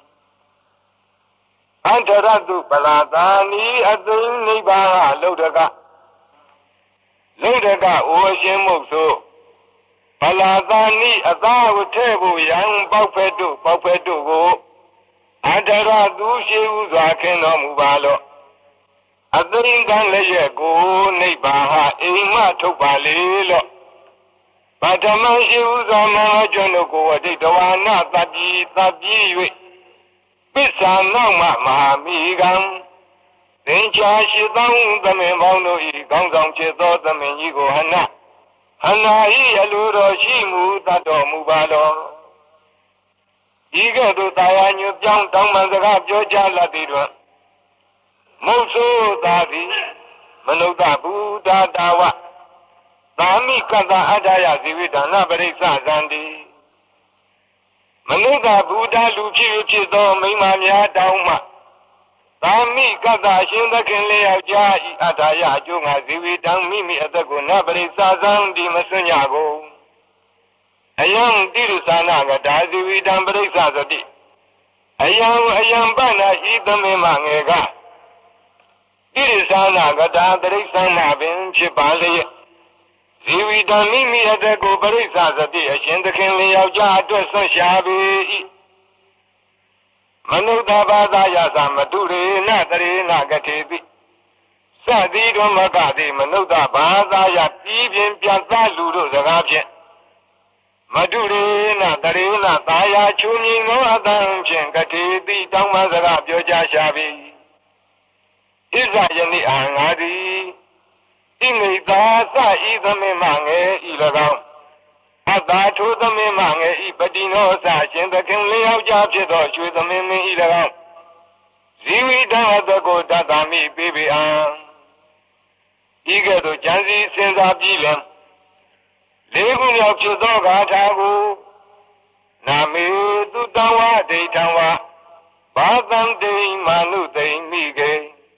အန္တရတုပလာသနိအသိနိဗ္ဗာန်ဟလုဒကလုဒကအိုရှင်မုတ်ဆိုပလာသနိအသာဝထဲဖို့ယံပေါက်ဖက်တို့ကိုအန္တရတုရှိဟုစွာခင်တော်မူပါလော့အသိဉ္ဇံလည်းရဲ့ကိုနိဗ္ဗာန်ဟာအိမ်မှထုတ်ပါလေလော့ပထမရှိဟုစွာမဟာကျွန်းတို့ကိုဝတိတဝါနာတပိ၍ပစ္ဆာနောက်မှမဟာမိကံသင်္ချာ8000သမင်ပေါင်းတို့ဤကောင်းဆောင်ဖြစ်သောသမင်ကြီးကိုဟနာဤအလိုတော်ရှိမူတတ်တော်မူပါလော့ဤကဲ့သို့တာယာညွတ်ပြောင်းတောင်းပန်စကားပြောကြားလက်သည်တွင်မုတ်ဆိုးသာသည်မနုဿဗုဒ္ဓတာဝသာမိကတ္တအတ္တယဇီဝိဒါနပရိစ္ဆဇန္တိမနုဿဗုဒ္ဓလူဖြစ်သောမိမများတောင်းမှသာမိကတ္တရှင်သခင်လျောက်ကြားဤအတ္တယအကျိုးငါဇီဝိတံမိမိအသက်ကိုနပရိစ္ဆဇန္တိမစွညကိုအယံတိရသနာကဒါဇီဝိတံပရိစ္ဆသတိအယံပဏ္ဏဤသမေမငယ်ကတိရသနာကဒါတရိစ္ဆာနာပင်ဖြစ်ပါလေဇီဝိတံမိမိအသက်ကိုပရိစ္ဆသတိအရှင်သခင်လျောက်ကြားအတွက်ဆွရှာပေ၏မနုဿဘာသာယသမတုရေနတရေနကထေတိစသည်တော်မကသည်မနုဿဘာသာယပြီးပြင်းပြတ်သားလူတို့စကားဖြင့်မတုရေနတရေနသာယာချူမြင်သောအတန်ဖြင့်ကထေတိတောင်းပန်စကားပြောကြားရှာပြီဣဇယနိအာငါသည်ဣမိသာသဤသမင်မငယ်ဤ၎င်းအတ္တထိုသမင်မငယ်ဤပတိနောသရှင်သခင်လျောက်ကြားဖြစ်သောရွှေသမင်မင်းဤ၎င်းဇီဝိတံအတ္တကိုတတ်တာမိပေပေအံဤကဲ့သို့ကြံစည်စဉ်းစားပြီးလင်လေးခုမြောက်ဖြစ်သောဂါထာကိုနာမေတုတံဝဒိဋ္ဌံဝဘာသံဒိမနုသိမိကေ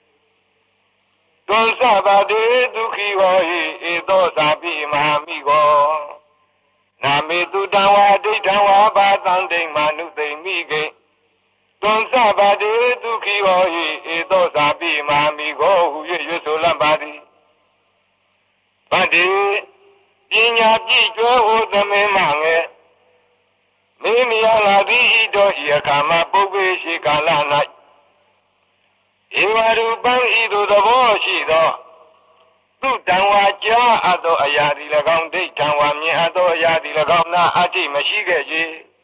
တွန်စပါတေဒုက္ခိဟောဟိဧသောသာပိမဟာမိကောနာမေတုတံဝဒိဋ္ဌံဝဘာသံဒိမနုသိမိကေတွန်စပါတေဒုက္ခိဟောဟိဧသောသာပိမဟာမိကောဟု၍ရွဆိုလပ်ပါသည်ဗတ္တိပညာပြည့်ကျွဲဟောသမင်မငယ်မိမိယလာသည်ဤတော်ဤအခါမှာပုဂ္ဂိရှိကာလ၌ဧဝရူပံဤသို့သဘောရှိသောသူတံဝါကြားအပ်သောအရာသည်၎င်းဒိဋ္ဌံဝါမြင်အပ်သောအရာသည်၎င်းနာအတ္တိမရှိခဲ့ချေ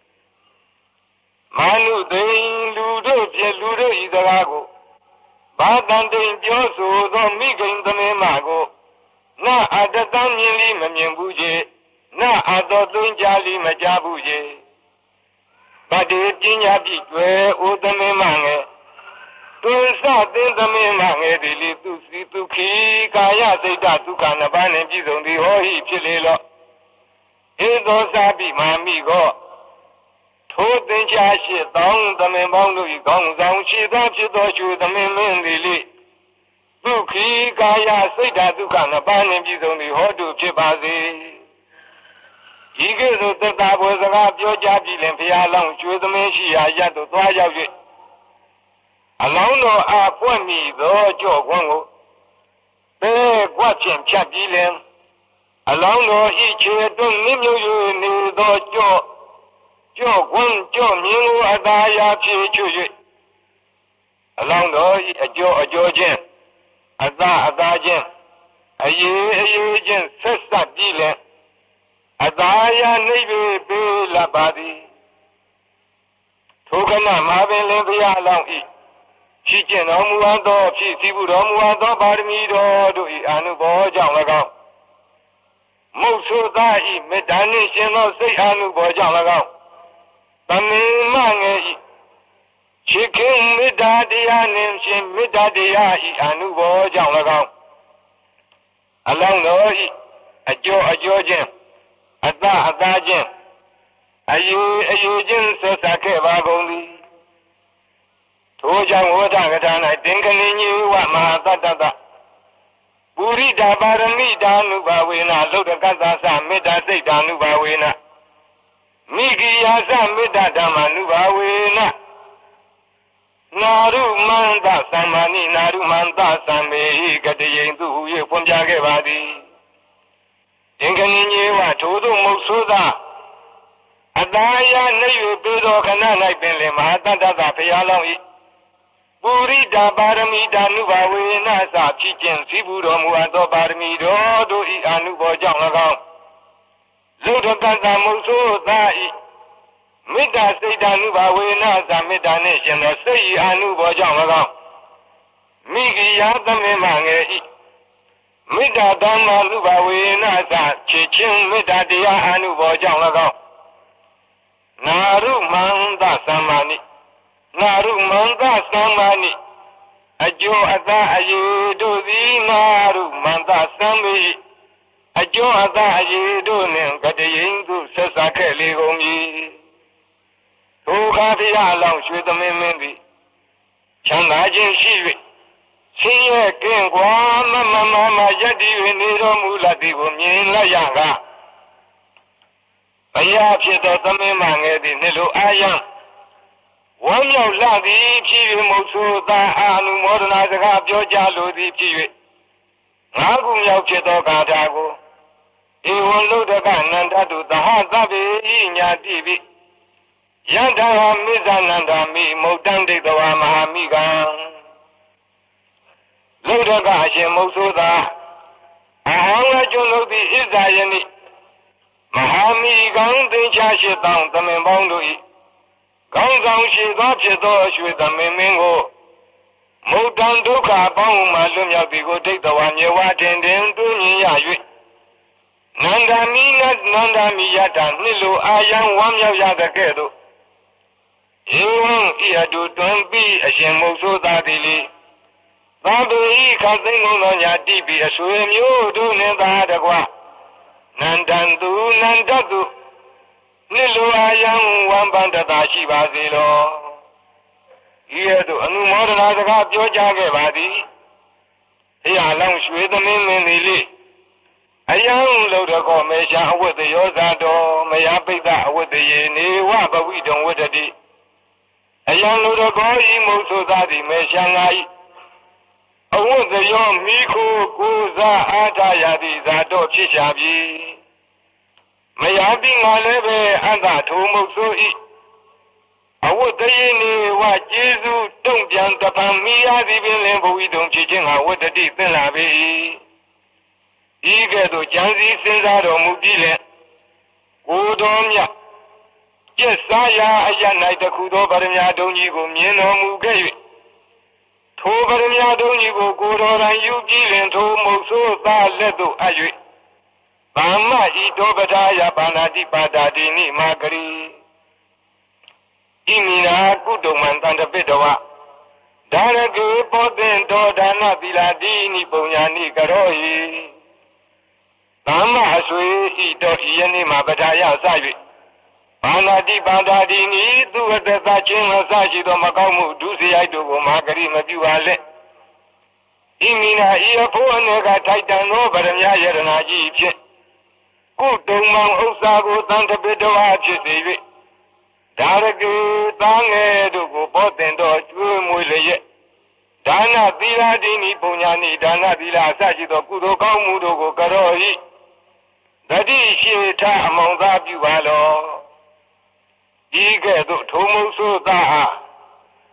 မာနုသိလူတို့ဖြင့်လူတို့ဤစကားကိုဘာတန်တိန်ပြောဆိုသောမိခင်သမင်မကိုနာအတ္တတံမြင်လိမမြင်ဘူးချေနာအတ္တသွင်းကြလိမကြဘူးချေဗတ္တိပညာပြည့်ကျွယ်ဩသမင်မငယ်တွင်စသင်သမင်မငယ်သည်လေသူစီဒုက္ခိကာယစိတ်တဒုက္ခနှစ်ပါးနှင့်ပြည့်စုံသည်ဟောဟိဖြစ်လေလော့ဧသောစာပိမာမိကောထိုသင်္ချာ8000သမင်ပေါင်းတို့၏ကောင်းဆောင်ရှိသောဖြစ်သောရွှေသမင်မင်းသည်လေဒုက္ခိကာယစိတ်တဒုက္ခနှစ်ပါးနှင့်ပြည့်စုံသည်ဟောတုဖြစ်ပါစေဤကဲ့သို့သက်သာဘွယ်စကားပြောကြားပြီးလင်ဘုရားလောင်းရွှေသမင်ရှိရာရပ်သို့သွားရောက်၍အလောင်းတော်အားပွက်မိသောကြော့ခွန်းကိုပဲကွက်ဖြင့်ဖြတ်ပြီးလင်အလောင်းတော်ဤခြေတွင်းနင်းမြုပ်၍နေသောကြော့ခွန်းကြော့မြင်းကိုအသာယာဖြည့်ချွတ်၍အလောင်းတော်ဤအကျော်အကျော်ချင်းအသာအသာချင်းအရေးအရေးချင်းဆက်ဆက်ပြီးလဲအသာယာနိဗ္ဗာန်ပေးလပ်ပါသည်ထိုခဏမှာပင်လင်းဘုရားအလောင်းဤရှိကျင့်တော်မူသောဖြစ်စီမှုတော်မူသောပါရမီတော်တို့ဤအာနုဘောကြောင့်၎င်းမုတ်ဆိုသားဤမေတ္တာနှင့်ရှင်သောစိတ်အာနုဘောကြောင့်၎င်းသမင်မငယ်ဤချစ်ခင်မေတ္တာတရားနှင့်ရှင်မေတ္တာတရားဤအာနုဘောကြောင့်၎င်းအလောင်းတော်ဤအကျော်အကျော်ချင်းအသာအသာချင်းအယူအယူချင်းဆက်ဆက်ခဲ့ပါကုန်သည်ထိုကြောင့်ဝဋ္ဌကထာ၌သင်္ကနိညေဝမဟာတတ္တတပုရိဒာပါရမိတာနုဘဝေနလုဒ္ဓကသသမေတ္တာစိတ်တာနုဘဝေနမိဂိယာသမေတ္တာဓမ္မနုဘဝေနနာရုမန္တသမ္မာနိနာရုမန္တသံမေဟိကတယိန်သူဟူ၍ဖွင့်ပြခဲ့ပါသည်သင်္ကနိညေဝထိုသို့မုတ်ဆိုးသာအတားရနှိပ်၍ပြီးသောခဏ၌ပင်လေမဟာတတ္တသဘုရားလောင်း၏ပုရိဒာပါရမီတာနုဘဝေနသဖြစ်ခြင်းစီးပူတော်မူသောပါရမီတော်တို့၏အာနုဘောကြောင့်၎င်းလုဒ္ဓကတမုတ်ဆိုးသာ၏မေတ္တာစိတ်ဓာနုဘဝေနသမေတ္တာနှင့်ရှင်သောစိတ်၏အာနုဘောကြောင့်၎င်းမိဂိယသမေမငယ်၏မေတ္တာဓမ္မနုဘဝေနသချစ်ခြင်းမေတ္တာတရားအာနုဘောကြောင့်၎င်းနာရုမန္တသမ္မာနိနာရုမန္တသမ္မာနိအကျိုးအသာအယေတို့သည်နာရုမန္တသမ္မိအကျိုးအသာအယေတို့နှင့်ကတယိန်သူဆက်စပ်ခဲ့လေကုန်၏ထိုအခါဘုရားအလောင်းရွှေသမင်းမင်းသည်ချမ်းသာခြင်းရှိ၍ဆင်းရဲကင်းကွာမယက်တည်၍နေတော်မူလသည်ကိုမြင်လိုက်ရကားဘုရားဖြစ်သောသမင်းမငယ်သည်နှလိုအာယံဝမ်းမြောက်လှသည်ဖြစ်၍မုတ်ဆိုးသာအာနုမောဒနာစကားပြောကြားလိုသည်ဖြစ်၍ငါးခုမြောက်ဖြစ်သောဂါထာကိုဧဝံလုဒ္ဓကနန္ဒတုသဟသဗ္ဗေဤညာတိပိယန္တာမိဇာနန္ဒာမိမုတ်တံဒိဋ္ဌဝါမဟာမိကံလုဒ္ဓကအရှင်မုတ်ဆိုးသာအဟံအကျွန်းလို့သည်ဣဇာယနိမဟာမိကံသင်္ချာရှိတောင်းသမင်ပေါင်းတို့၏ကောင်းဆောင်ရှိသောဖြစ်သောအရွှေသမင်မင်းကိုမုတ်တံဒုက္ခပေါင်းမှလွတ်မြောက်သည်ကိုဒိဋ္ဌဝါမြေဝါတင်တွင်မြင်ရ၍နန္ဒာမိယတာနှစ်လိုအာယံဝမ်းမြောက်ရတဲ့ကဲ့သို့ဧဝံဤအတူတွင်ပြီးအရှင်မုတ်ဆိုးသားသည်လေသဗ္ဗေဤခသိမ့်ကုန်သောညာတိပြီးအဆွေမျိုးတို့နှင့်သာတကွနန္တန်သူနန္တတုနှစ်လိုအာယံဝမ်းပန္တတာရှိပါစေလောဤရသို့အနုမောဒနာစကားပြောကြားခဲ့ပါသည်ဘုရားလောင်းရွှေသမင်းမင်းသည်လေအယံလောတကောမေရှာအဝတ်တယောဇာတော်မယပိတ္တအဝတ်တယေနေဝဘဝိတုံဝတ္တတိအယံလောတကောဤမုတ်ဆိုသာသည်မေရှာငါဤအဝတ်တယောမိခိုကိုစားအားထားရသည်ဇာတော်ဖြစ်ရှာပြီမယပိငါလည်းပဲအတ္တထိုမုတ်ဆိုဤအဝတ်တယေနေဝကျေစုတုံ့ပြန်တပံမိရသည်ပင်လင်ဘဝိတုံဖြစ်ခြင်းဟာဝတ္တတိသင်လာပြီဤကဲ့သို့ကြံစည်စဉ်းစားတော်မူပြီးလဲကိုတော်မြတ်ကျက်စားရာအရ၌တခုသောဗရမ ्या တုံးကြီးကိုမြင်တော်မူခဲ့၍ထိုဗရမ ्या တုံးကြီးကိုကိုတော်တိုင်ယူပြီးလင်ထိုမုတ်ဆိုးသားလက်သို့အပ်၍ဗမ္မဤတောပဒါယပါဏာတိပါဒာတိနိမာဂရိဣမိနာကုတုမံတန္တပိတဝဒါရကေပောတင်တောဒါနသီလာတိနိပုံညာနိကရောဟိသမ္မာအဆွေဤတော်ဤယနေ့မှာပဒါယစ၍ဘာနာတိပါဒာတိနိသူဝတ္တသချင်းအစရှိသောမကောင်းမှုဒုစရိုက်တို့ကိုမာဂရိမပြုပါလက်ဣမိနာဤအဖို့အနေကထိုက်တန်သောဗရမ ्या ယရနာကြီးဖြင့်ကုတုမံဥစ္စာကိုတန်တပိတဝါဖြစ်စေ၍ဒါရကေသားငယ်တို့ကိုပောတင်တော်ကျွေးမွေးလျက်ဒါနသီလာတိနိပုံညာနိဒါနသီလာအစရှိသောကုသိုလ်ကောင်းမှုတို့ကိုကရောဟိတတိရှိထအမောင်သားပြုပါလောဤကဲ့သို့ထိုမုတ်ဆိုးသား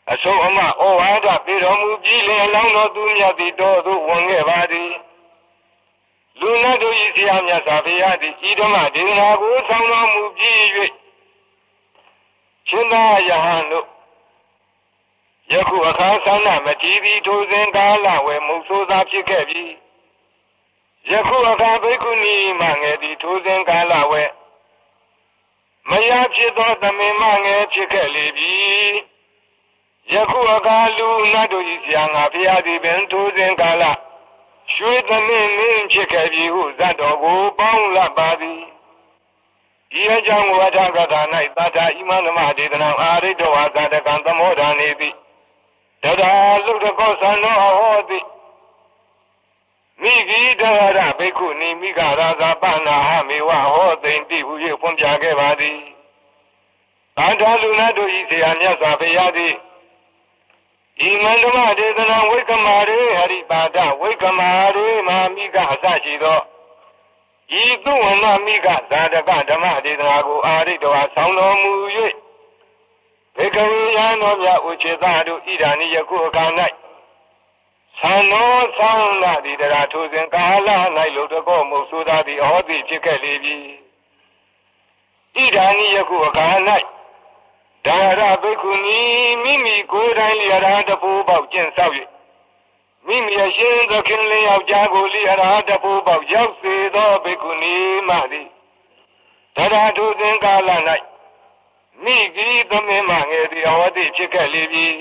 အဆုံးအမဩဝါဒပေးတော်မူပြီးလေလောင်းတော်သူမြတ်သည်တော်သို့ဝင်ခဲ့ပါသည်လူနတ်တို့၏ဆရာမြတ်စွာဘုရားသည်ဤဓမ္မဒေသနာကိုဆောင်တော်မူပြီး၍ရှင်သာယဟန်တို့ယခုအခါဆန္ဒမတည်သည်ထိုစဉ်ကာလဝယ်မုတ်ဆိုးသာဖြစ်ခဲ့ပြီယခုအခါဘိက္ခုနီမငယ်သည်ထိုစဉ်ကာလဝယ်မယားဖြစ်သောသမင်မငယ်ဖြစ်ခဲ့လေပြီယခုအခါလူနတ်တို့၏ဆရာငါဘုရားသည်ပင်ထိုစဉ်ကာလရွှေသမင်မင်းဖြစ်ခဲ့ပြီဟုဇတ်တော်ကိုပေါင်းလပ်ပါသည်ဒီအကြောင်းဝါဒကထာ၌သတ္တဣမန္တမဒေသနာအာရိတဝါသတကံသမောဒာနေသည်တဒါလုတကောသံတော်ဟောသည်မိဂိတရဘိက္ခုနီမိဂရာဇာပနာဟမေဝဟောသိမ့်တိဟု၍ဖွင့်ပြခဲ့ပါသည်သံဃာလူနတ်တို့၏ဆရာမြတ်စွာဘုရားသည်ဣမန္တမဒေသနာဝိကမာရေဟရိပါဒဝိကမာရေမာမိကအစရှိသောဤသူဝနမိကဇာတကဓမ္မဒေသနာကိုအာရိတဝါဆောင်တော်မူ၍ဘေကဝေယံတော်မြတ်ဥချေသတို့ဣဒာနိယခုအခါ၌သံတော်ဆောင်လာသည်တရာထိုစဉ်ကာလ၌လုတကောမုတ်ဆိုးသာသည်ဟောသည်ဖြစ်ခဲ့လေပြီဣဒာနိယခုအခါ၌ဒါရဘိက္ခုနီမိမိကိုယ်တိုင်လျရာတပူပေါက်ကျင့်ဆောက်၍မိမိအရှင်သခင်လင်းယောက်ျားကိုလျရာတပူပေါက်ရောက်စေသောဘိက္ခုနီမသည်ဒါရထိုစဉ်ကာလ၌မိဂိသမင်မငယ်သည်ဟောသည်ဖြစ်ခဲ့လေပြီ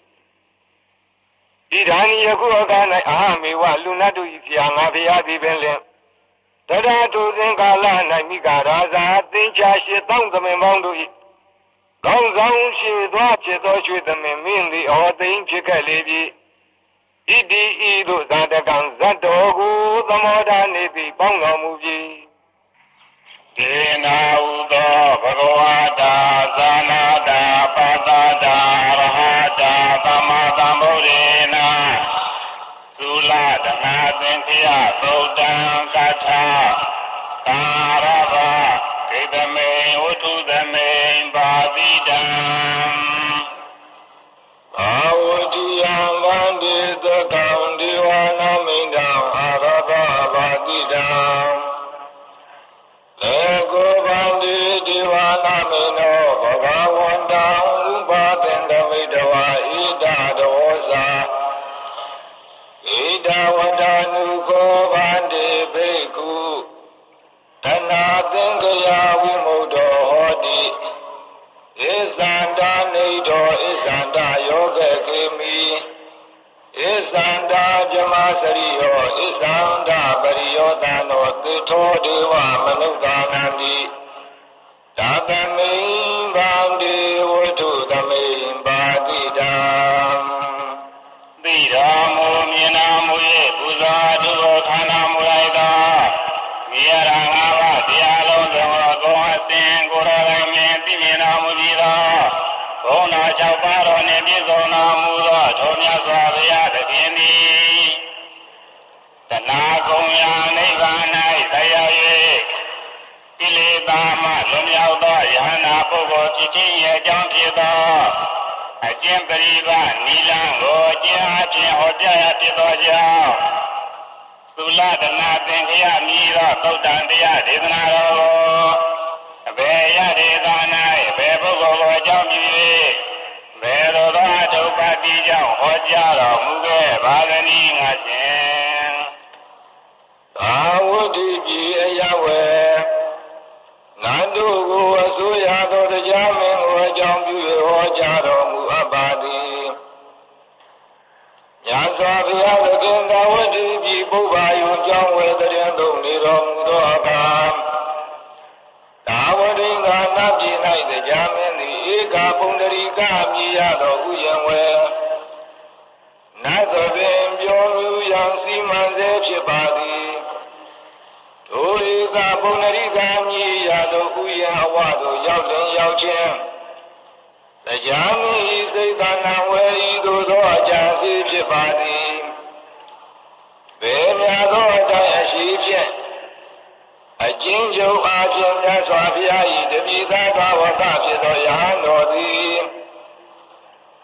ဣဒာနိယခုအခါ၌အာမေဝလူနတ်တို့၏ဆရာငါဘုရားသည်ပင်လင်တရာထိုစဉ်ကာလ၌မိဂရာဇာသင်္ချာရှိသောသမင်ပေါင်းတို့၏ကောင်းဆောင်ရှိသောဖြစ်သောရွှေသမင်မင်းသည်ဟောသိမ့်ဖြစ်ခဲ့လေပြီဣတိဤသို့ဇာတကံဇတ်တော်ကိုသမောဒနေသည်ပေါင်းတော်မူပြီဒေနာဟုသောဘဂဝတာဇာနာတာပတ္တာရဟတာသမ္မာသမ္ဗုဒ္ဓေနာသုလဒနာသင်္ခယသုတ်တံကထာကာရဘဒိတမေဝတ္ထုသမေပါတိတံဘာဝတိယံဗန္တိသကံဒီဝနာမိန္ဒံအာရဘပါတိတံလေကိုဗန္တိဒီဝနာမိနောဘဂဝန္တံဥပါသင်္တမိတဝါဣဒဒောဇာဣဒဝန္တနုကိုဗန္တိဘိက္ခုတဏသင်္ခယဝိမုတ်တောဟောတိဣဇန္တာနေတောဣဇန္တာယောဂခေမိဣဇန္တာဇမစရိယောဣဇန္တာပရိယောတံသောသေထောဒေဝမနုဿာနံတိသာသမိံဗန္တိဝတ္ထုသမိံပါတိတံသိတော်မူမြင်တော်မူ၏ပူဇော်တို့ခန္ဓာမူလိုက်သောမိရငါးပါးတရားလုံးစုံကိုအစဉ်ကိုယ်တော်မြင်သိမြင်တော်မူပြီးသောဘုန်းတော်၆ပါးတော်နှင့်ပြည့်စုံတော်မူသောထိုမြတ်စွာဘုရားသခင်သည်တဏှာကုန်ရာနိဗ္ဗာန်၌တရား၍ကိလေသာမှလွန်မြောက်သောယဟနာပုဂ္ဂိုလ်ဖြစ်ခြင်းရဲ့အကြောင်းဖြစ်သောအကျင့်ပရိပတ်နိလန်းကိုအကျင့်အချင်းဟောကြားရဖြစ်သောကြောင့်သုလဒနာသင်္ခယမြည်သောသုတ်တံတရားဒေသနာတော်ကိုအဘယ်ရဒေသ၌ဘယ်ပုဂ္ဂိုလ်ကိုအကြောင်းပြု၍ဘယ်လိုသောအထုပ္ပတိကြောင့်ဟောကြားတော်မူခဲ့ပါသနည်းငါရှင်သာဝတိပြည်အယဝေနန္တုကိုအစိုးရသောတရားမင်းကိုအကြောင်းပြု၍ဟောကြားတော်မူအပ်ပါသည်မြတ်စွာဘုရားသခင်သာဝတိပြည်ပုဗ္ဗာယုကြောင်းဝေတရင်သုံးနေတော်မူသောအခါသာဝတိကနတ်ပြည်၌တရားမင်းသည်ဧကပုံတရိကမြည်ရသောဥယျာဉ်ဝေနတ်သဘင်ပြောလူရန်စီမံစေဖြစ်ပါသည်ထိုဧကပုံတရိကမြည်ရသောဥယျာဉ်အဝသို့ရောက်လင်ရောက်ခြင်းတရားမင်း၏စိတ်တဏဝေဤသို့သောအကြံစီဖြစ်ပါသည်ဘယ်များသောအတိုင်းအရှိဖြင့်အကျဉ်းချုပ်အားဖြင့်မြတ်စွာဘုရား၏တပိသသာဝကဖြစ်သောယဟန်တော်သည်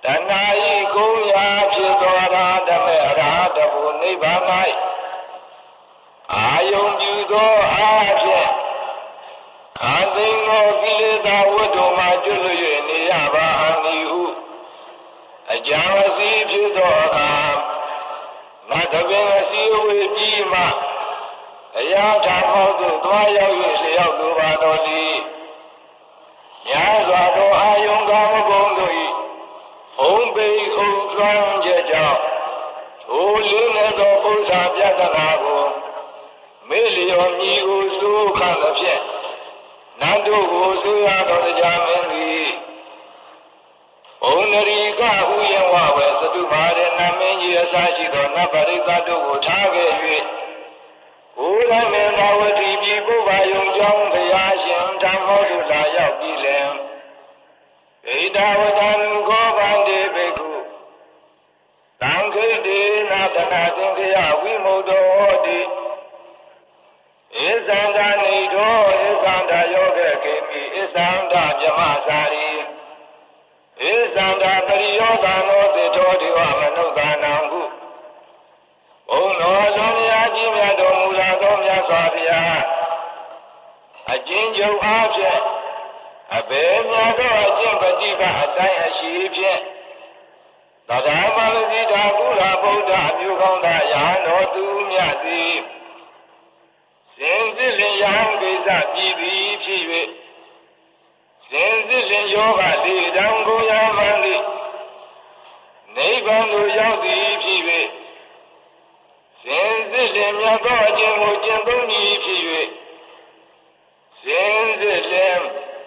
တဏှာဤကိုရာဖြစ်သောရာဓမေအရာတဘုနိဗ္ဗာန်၌အာယုံပြုသောအားဖြင့်အာသိင်သောကိလေသာဝတ္ထုမှကျွလွ၍နေရပါအမည်ဟုအကြံအစီဖြစ်သောအခါနတ်ပင်အစည်းအဝေးပြီးမှအရာထာမောသို့သွားရောက်၍လျောက်လိုပါတော်သည်များစွာသောအာယုံကာမဂုဏ်တို့၏ဘုံပိဥသွမ်းချက်ကြောင့်ထိုလေးနဲ့သောဥစ္စာပြဿနာကိုမေလျော်မြည်ကိုစိုးခန့်သဖြင့်နတ်တို့ကိုဆိုရတော်တရားမင်းသည်ဘုံနရီကဥယဝဝေသတုမာရနမင်းကြီးအစရှိသောနတ်ပရိသတ်တို့ကိုထားခဲ့၍ကိုယ်တိုင်မင်းသာဝတိပြည်ကိုပါယုံကြောင်းဘုရားရှင်ဓမ္မောတို့လာရောက်ပြီးလင်ဣဒဝတံကောဗန္တိဘေကုသံခိတေနာတနာသင်္ခယဝိမု သောဟောတိဧသန္တာနေသောဧသန္တာယောဂကေမိဧသန္တာမြမစာရီဧသန္တာပရိယောဂနောတေတောဒီဝမနုဿာနံဟုဘုံတော်လုံးရာကြီးမြတ်တော်မူလာသောမြတ်စွာဘုရားအကျဉ်းချုပ်အားဖြင့်အဘယ်မြတ်သောအကျင့်ပฏิပတ်အတိုင်းအရှိဖြင့်သဒ္ဓမာလတိတာကုလဗုဒ္ဓအမျိုးကောင်းသာယဟန်တော်သူမြတ်သည်စင်စစ်လင်ယဟန်ကိစ္စပြည်ပြီးဖြစ်၍စင်စစ်လင်ယောဂလေးတောင်ကိုရမှန်သည်နိဗ္ဗာန်သို့ရောက်သည်ဖြစ်၍စင်စစ်လင်မြတ်သောအကျင့်ကိုကျင့်သုံးမည်ဖြစ်၍စင်စစ်လင်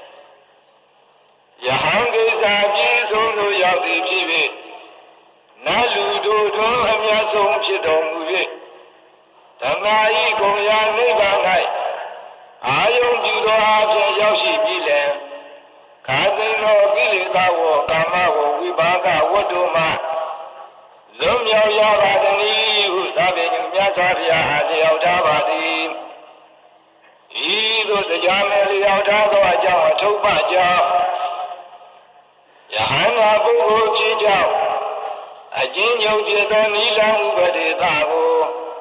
ယဟန်ကိစ္စပြည်ဆုံးသို့ရောက်သည်ဖြစ်၍နတ်လူတို့တွင်အမြတ်ဆုံးဖြစ်တော်မူ၍ဓမ္မဤကုန်ရာနိဗ္ဗာန်၌အာယုံပြုသောအဖြစ်ရောက်ရှိပြီးလင်ခါသိသောကိလေသာဝကာမဝဝိပါကဝတ္တုမှလွန်မြောက်ရပါသည်ဟုသာပင်မြတ်စွာဘုရားအားလျောက်ထားပါသည်ဤသို့တရားမဲ့လျောက်ထားသောအကြောင်းအထုပ်ပကြောင့်ယဟန်နာပုဂ္ဂိုလ်ကြီးကြောင့်အကျဉ်းချုပ်ဖြစ်သောနိလံဥပဒေသာကို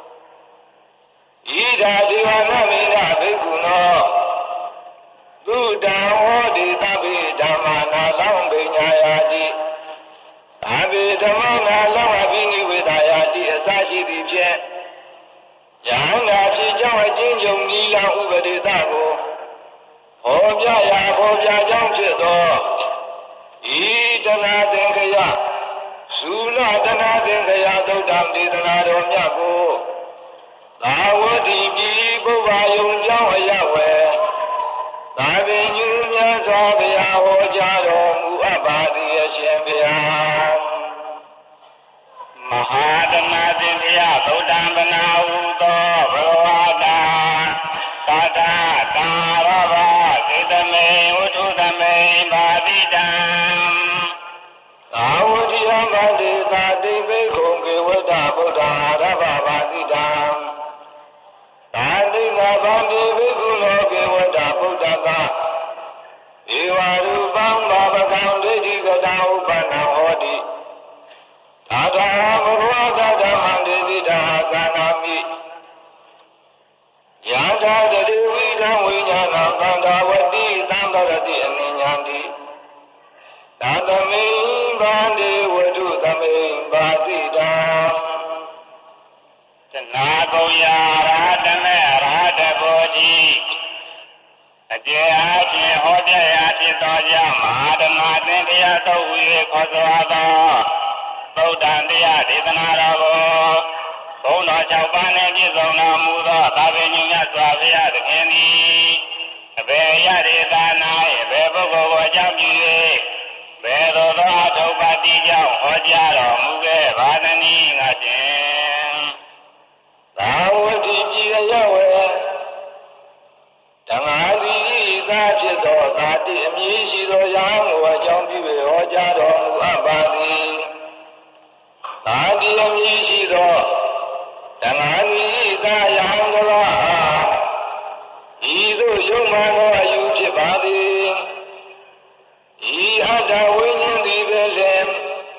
ဣဒာဒေဝနာမိနာဘိက္ခုနောသုတံဟောတိသဗ္ဗေဓမ္မာနာလောံပညာယာတိသဗ္ဗေဓမ္မာနာလောံအဘိနိဝေဒာယာတိအစရှိသည်ဖြင့်ယဟန်နာဖြစ်ကြောင်းအကျဉ်းချုပ်နိလံဥပဒေသာကိုဟောပြရာဟောပြကြောင်းဖြစ်သောဤတနာသင်္ခယသုလတနာသင်္ခယသုတ္တံဒေသနာတော်မြတ်ကိုသာဝတိပြည်ပုဗ္ဗယုံကြောင်းအရဝေသာပင်ညူမြတ်စွာဘုရားဟောကြားတော်မူအပ်ပါသည်အရှင်ဘုရားမဟာတနာသင်္ခယသုတ္တံဗနာဟုသောဘဂဝတာသာတကာရဘစေတမေဝတ္ထုသမေပါတိတံသာဝတိယမတိသာတိဘိက္ခုကေဝတ္တဗုဒ္ဓအာရဘပါတိတံသာတိငါဗန္တိဘိက္ခုလောကေဝတ္တဗုဒ္ဓကဧဝရူပံဘာဝကံဒိဋ္ဌိကတံဥပ္ပန္နဟောတိသာသာဘဂဝတာဓမ္မံဒေတိတာသာနာမိယထာတတိဝိဓံဝိညာဏံသံဃာဝတိသံဃရတိအနိညာတိသာသမိဗန္တိဝတ္ထုသမိပါတိတံတနာကုံယာရာဓမေရာဓဘောတိအကျေအားဖြင့်ဟောကြားရာဖြစ်သောကြောင့်မဟာဓမ္မသင်္ခယသုတ်ဟူ၍ခေါ်ဆိုအပ်သောသုတ္တန်တရားဒေသနာတော်ကိုဘုန်းတော်၆ပါးနှင့်ပြည့်စုံတော်မူသောသာဝေညမြတ်စွာဘုရားသခင်သည်အဘယ်ရဒေသ၌အဘယ်ပုဂ္ဂိုလ်ကိုအကြောင်းပြု၍ဘယ်သို့သောအထုပ်ပတိကြောင့်ဟောကြားတော်မူခဲ့ပါသနည်းငါဖြင့်သာဝတိပြည်ရောက်ဝဲဓမ္မတိသာဖြစ်သောသာတိအမည်ရှိသောယဟန်ကိုအကြောင်းပြု၍ဟောကြားတော်မူအပ်ပါသည်သာတိအမည်ရှိသောဓမ္မတိသာယဟန်ကိုဤသို့ယုံမှန်သောအယူဖြစ်ပါသည်ဤအတ္တဝိညာဉ်သည်ပဲလေ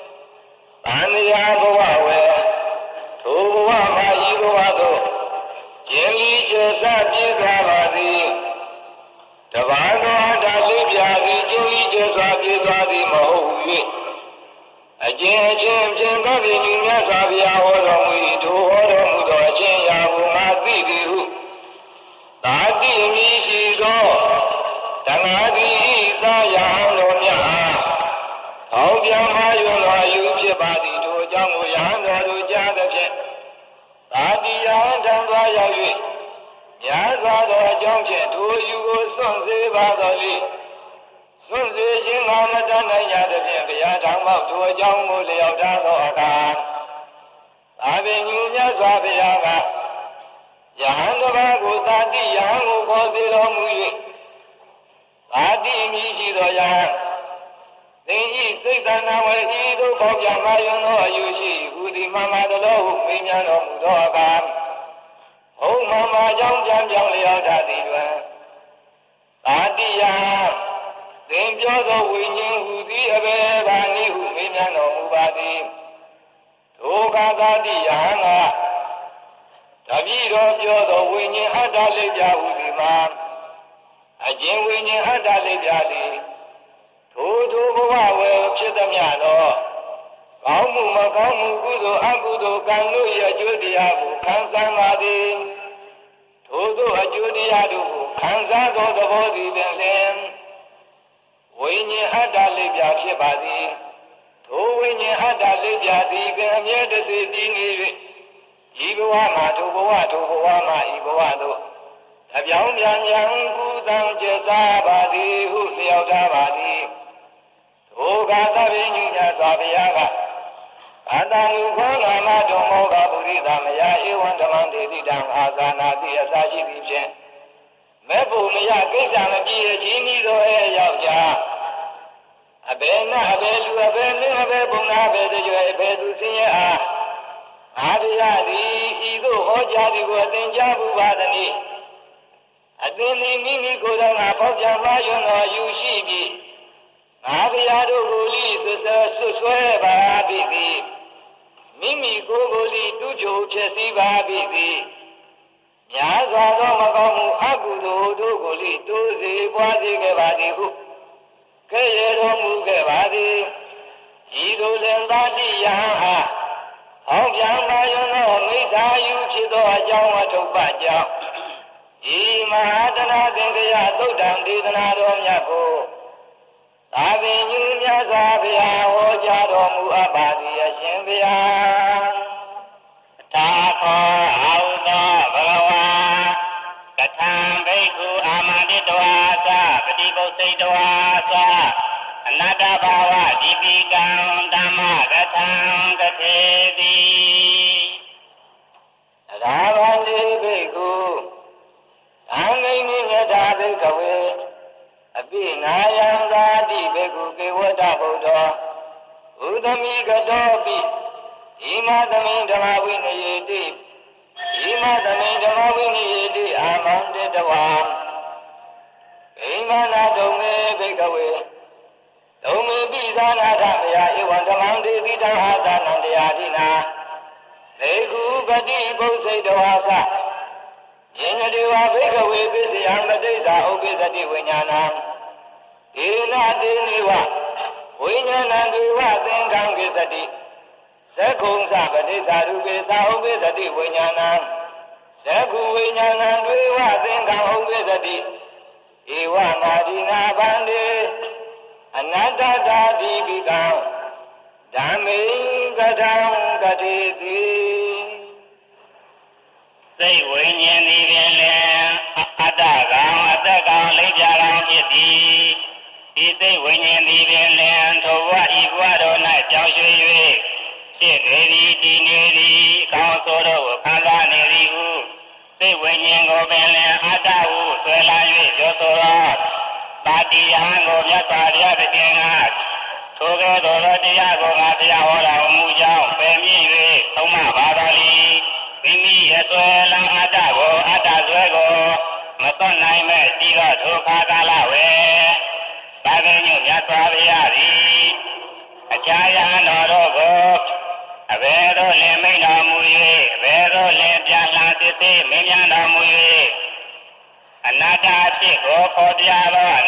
ကျစွာပြေးသွားသည်မဟုတ်၍အကျဉ်းဖြင့်သဗ္ဗညုမြတ်စွာဘုရားဟောတော်မူ၏ထိုဟောတော်မူသောအချင်းရာကိုငါသိသည်ဟုသာတိမည်ရှိသောဓမ္မတိသာယံတော်မြတ်အားဟောပြောမှားရွယ်သောအယူဖြစ်ပါသည်ထိုအကြောင်းကိုယဟန်တော်တို့ကြားသဖြင့်သာတိယဟန်ထံသွားရောက်၍များစွာသောအကြောင်းဖြင့်ထိုအယူကိုစွန့်စေပါတော်လေစွန့်စေခြင်းငါမတတ်နိုင်ရသဖြင့်ဘုရားထောင်ပေါက်ထိုအကြောင်းကိုလျောက်ထားသောအခါသာပင်ညူမြတ်စွာဘုရားကယဟန်တစ်ပါးကိုသာတိယဟန်ကိုခေါ်စေတော်မူ၍သာတိမည်ရှိသောယဟန်သင်ဤစိတ်တဏဝေဤသို့ပေါပြမှာယွန်းသောအယူရှိဟူသည်မှန်ပါသလိုဟုမေးမြန်းတော်မူသောအခါဟုတ်မှန်ပါကြောင်းပြန်ပြောင်းလျောက်ထားသည်တွင်သာတိယသင်ပြောသောဝိညာဉ်ဟူသည်အဘယ်ပါနည်းဟုမေးမြန်းတော်မူပါသည်ထိုကသာတိယဟန်ကတပည့်တော်ပြောသောဝိညာဉ်အတ္တလေးပြဟူသည်မှာအကျဉ်ဝိညာဉ်အတ္တလေးပြသည်ထိုဘဝဝယ်ဖြစ်သမျှသောကောင်းမှုမကောင်းမှုကုသိုလ်အကုသိုလ်ကံတို့၏အကျိုးတရားကိုခံစားပါသည်ထိုသို့အကျိုးတရားတို့ကိုခံစားသောသဘောသည်ပင်လျှင်ဝိညာဉ်အတ္တလေးပြဖြစ်ပါသည်ထိုဝိညာဉ်အတ္တလေးပြသည်ပင်အမြဲတစေတည်နေ၍ဤဘဝမှာထိုဘဝမှာဤဘဝသို့အပြောင်းပြန်ကူးသံကျစားပါသည်ဟုလျောက်ထားပါသည်ထိုကသဗ္ဗညုညစွာဘုရားကအတ္တနုခောနာမတော်မောကပုရိသမယဧဝံဓမ္မံဒေတိတံအာဇာနာတိအစာရှိသည်ဖြင့်မဲ့ဖို့မရကိစ္စမပြည့်ချင်းဤသောယောက်ျားအဘယ်နာအဘယ်လူအဘယ်နည်းအဘယ်ပုံနာအဘယ်တကြွယ်အဘယ်သူစင်ရအားအာရယသည်ဤသို့ဟောကြားသည်ကိုအသင်ကြားဘူးပါသည်အသင်သည်မိမိကိုယ်တော်ကပေါပြမှားယွန်းတော်ယူရှိပြီးငါဘုရားတို့ကိုလိဆွဲပါပြီသည်မိမိကိုယ်ကိုလိတူးချိုဖြစ်စီပါပြီသည်များစွာသောမကောင်းမှုအကုသိုလ်တို့ကိုလိတိုးစေပွားစေခဲ့ပါသည်ဟုကဲ့ရဲ့တော်မူခဲ့ပါသည်ဤသို့လည်းသာတိယဟန်အားဟောပြောင်းပါယွန်းသောမိစ္ဆာယူဖြစ်သောအကြောင်းအထုပ်ပကြောင့်ဤမဟာတနာသင်္ကယသုတ်တံဒေသနာတော်မြတ်ကိုသာပင်ညူမြတ်စွာဘုရားဟောကြားတော်မူအပ်ပါသည်အရှင်ဘုရားသာခောအာဟုသောဘဂဝါကထံဘိက္ခုအာမန္တိတဝါသပฏิပုစိတဝါသအနတ္တဘာဝဒီပိကံဓမ္မကထံကထေတိသာဝတိဘိက္ခုအငိမိယထာဘိကဝေအပိနာယံသာတိဘေကုကေဝတ္တဗုဒ္ဓောဥဒမိကတောပိဣမသမိဓမ္မဝိနယေတိဣမသမိဓမ္မဝိနယေတိအာမန္တေတဝါဣမနာတုံမေဘေကဝေတုံမေပိသာနာထမယဧဝံဓမ္မံဒေတိတံအာသနံတရားတိနာဘေကုပတိပုစိတဝါသယင်္ဂတိဝဘေကဝေပိစယံပဋိစ္ဆာဥပ္ပစ္စတိဝိညာဏံဒေနာတေနိဝဝိညာဏံဒေဝသင်္ကံကိသတိသက္ခုံသပဋိစ္ဆာရူပေသာဥပ္ပစ္စတိဝိညာဏံသက္ခုဝိညာဏံဒေဝသင်္ကံဥပ္ပစ္စတိဧဝနာဒီနာဗန္တိအနတ္တတာတိပိကံဓမ္မေကထံကတိတိစိတ်ဝိညာဉ်သည်ပင်လည်းအတ္တကောင်အတ္တကောင်လိပ်ပြကောင်ဖြစ်သည်ဒီစိတ်ဝိညာဉ်သည်ပင်လည်းထိုဘဝဤဘဝတော်၌ကြောင်းရွှေ၍ဖြစ်နေသည်တည်နေသည်အကောင်းဆိုတော့ကိုခံစားနေသည်ဟုစိတ်ဝိညာဉ်ကိုပင်လည်းအတ္တဟုဆွဲလာ၍ပြောဆိုသောပါတိယံကိုမြတ်စွာဘုရားသခင်ကထိုကဲ့သို့သောတရားကိုငါတရားဟောတော်မူကြောင်းပယ်မြင့်၍သုံးမပါတော်လီမိမိရဲ့ဆွဲလန်းအတ္တကိုအတ္တဆွဲကိုမသွတ်နိုင်မဲ့ရှိသောထိုခါကာလဝေသာဂညုမြတ်စွာဘုရားသည်အခြားယဟန်တော်တို့ကိုအဘယ်သို့လင်မိန်တော်မူ၍အဘယ်သို့လင်ပြန်လာစစ်သေးမင်းများတော်မူ၍အနာတ္တဖြစ်ကိုပေါ်ပြသောအနာတ္တ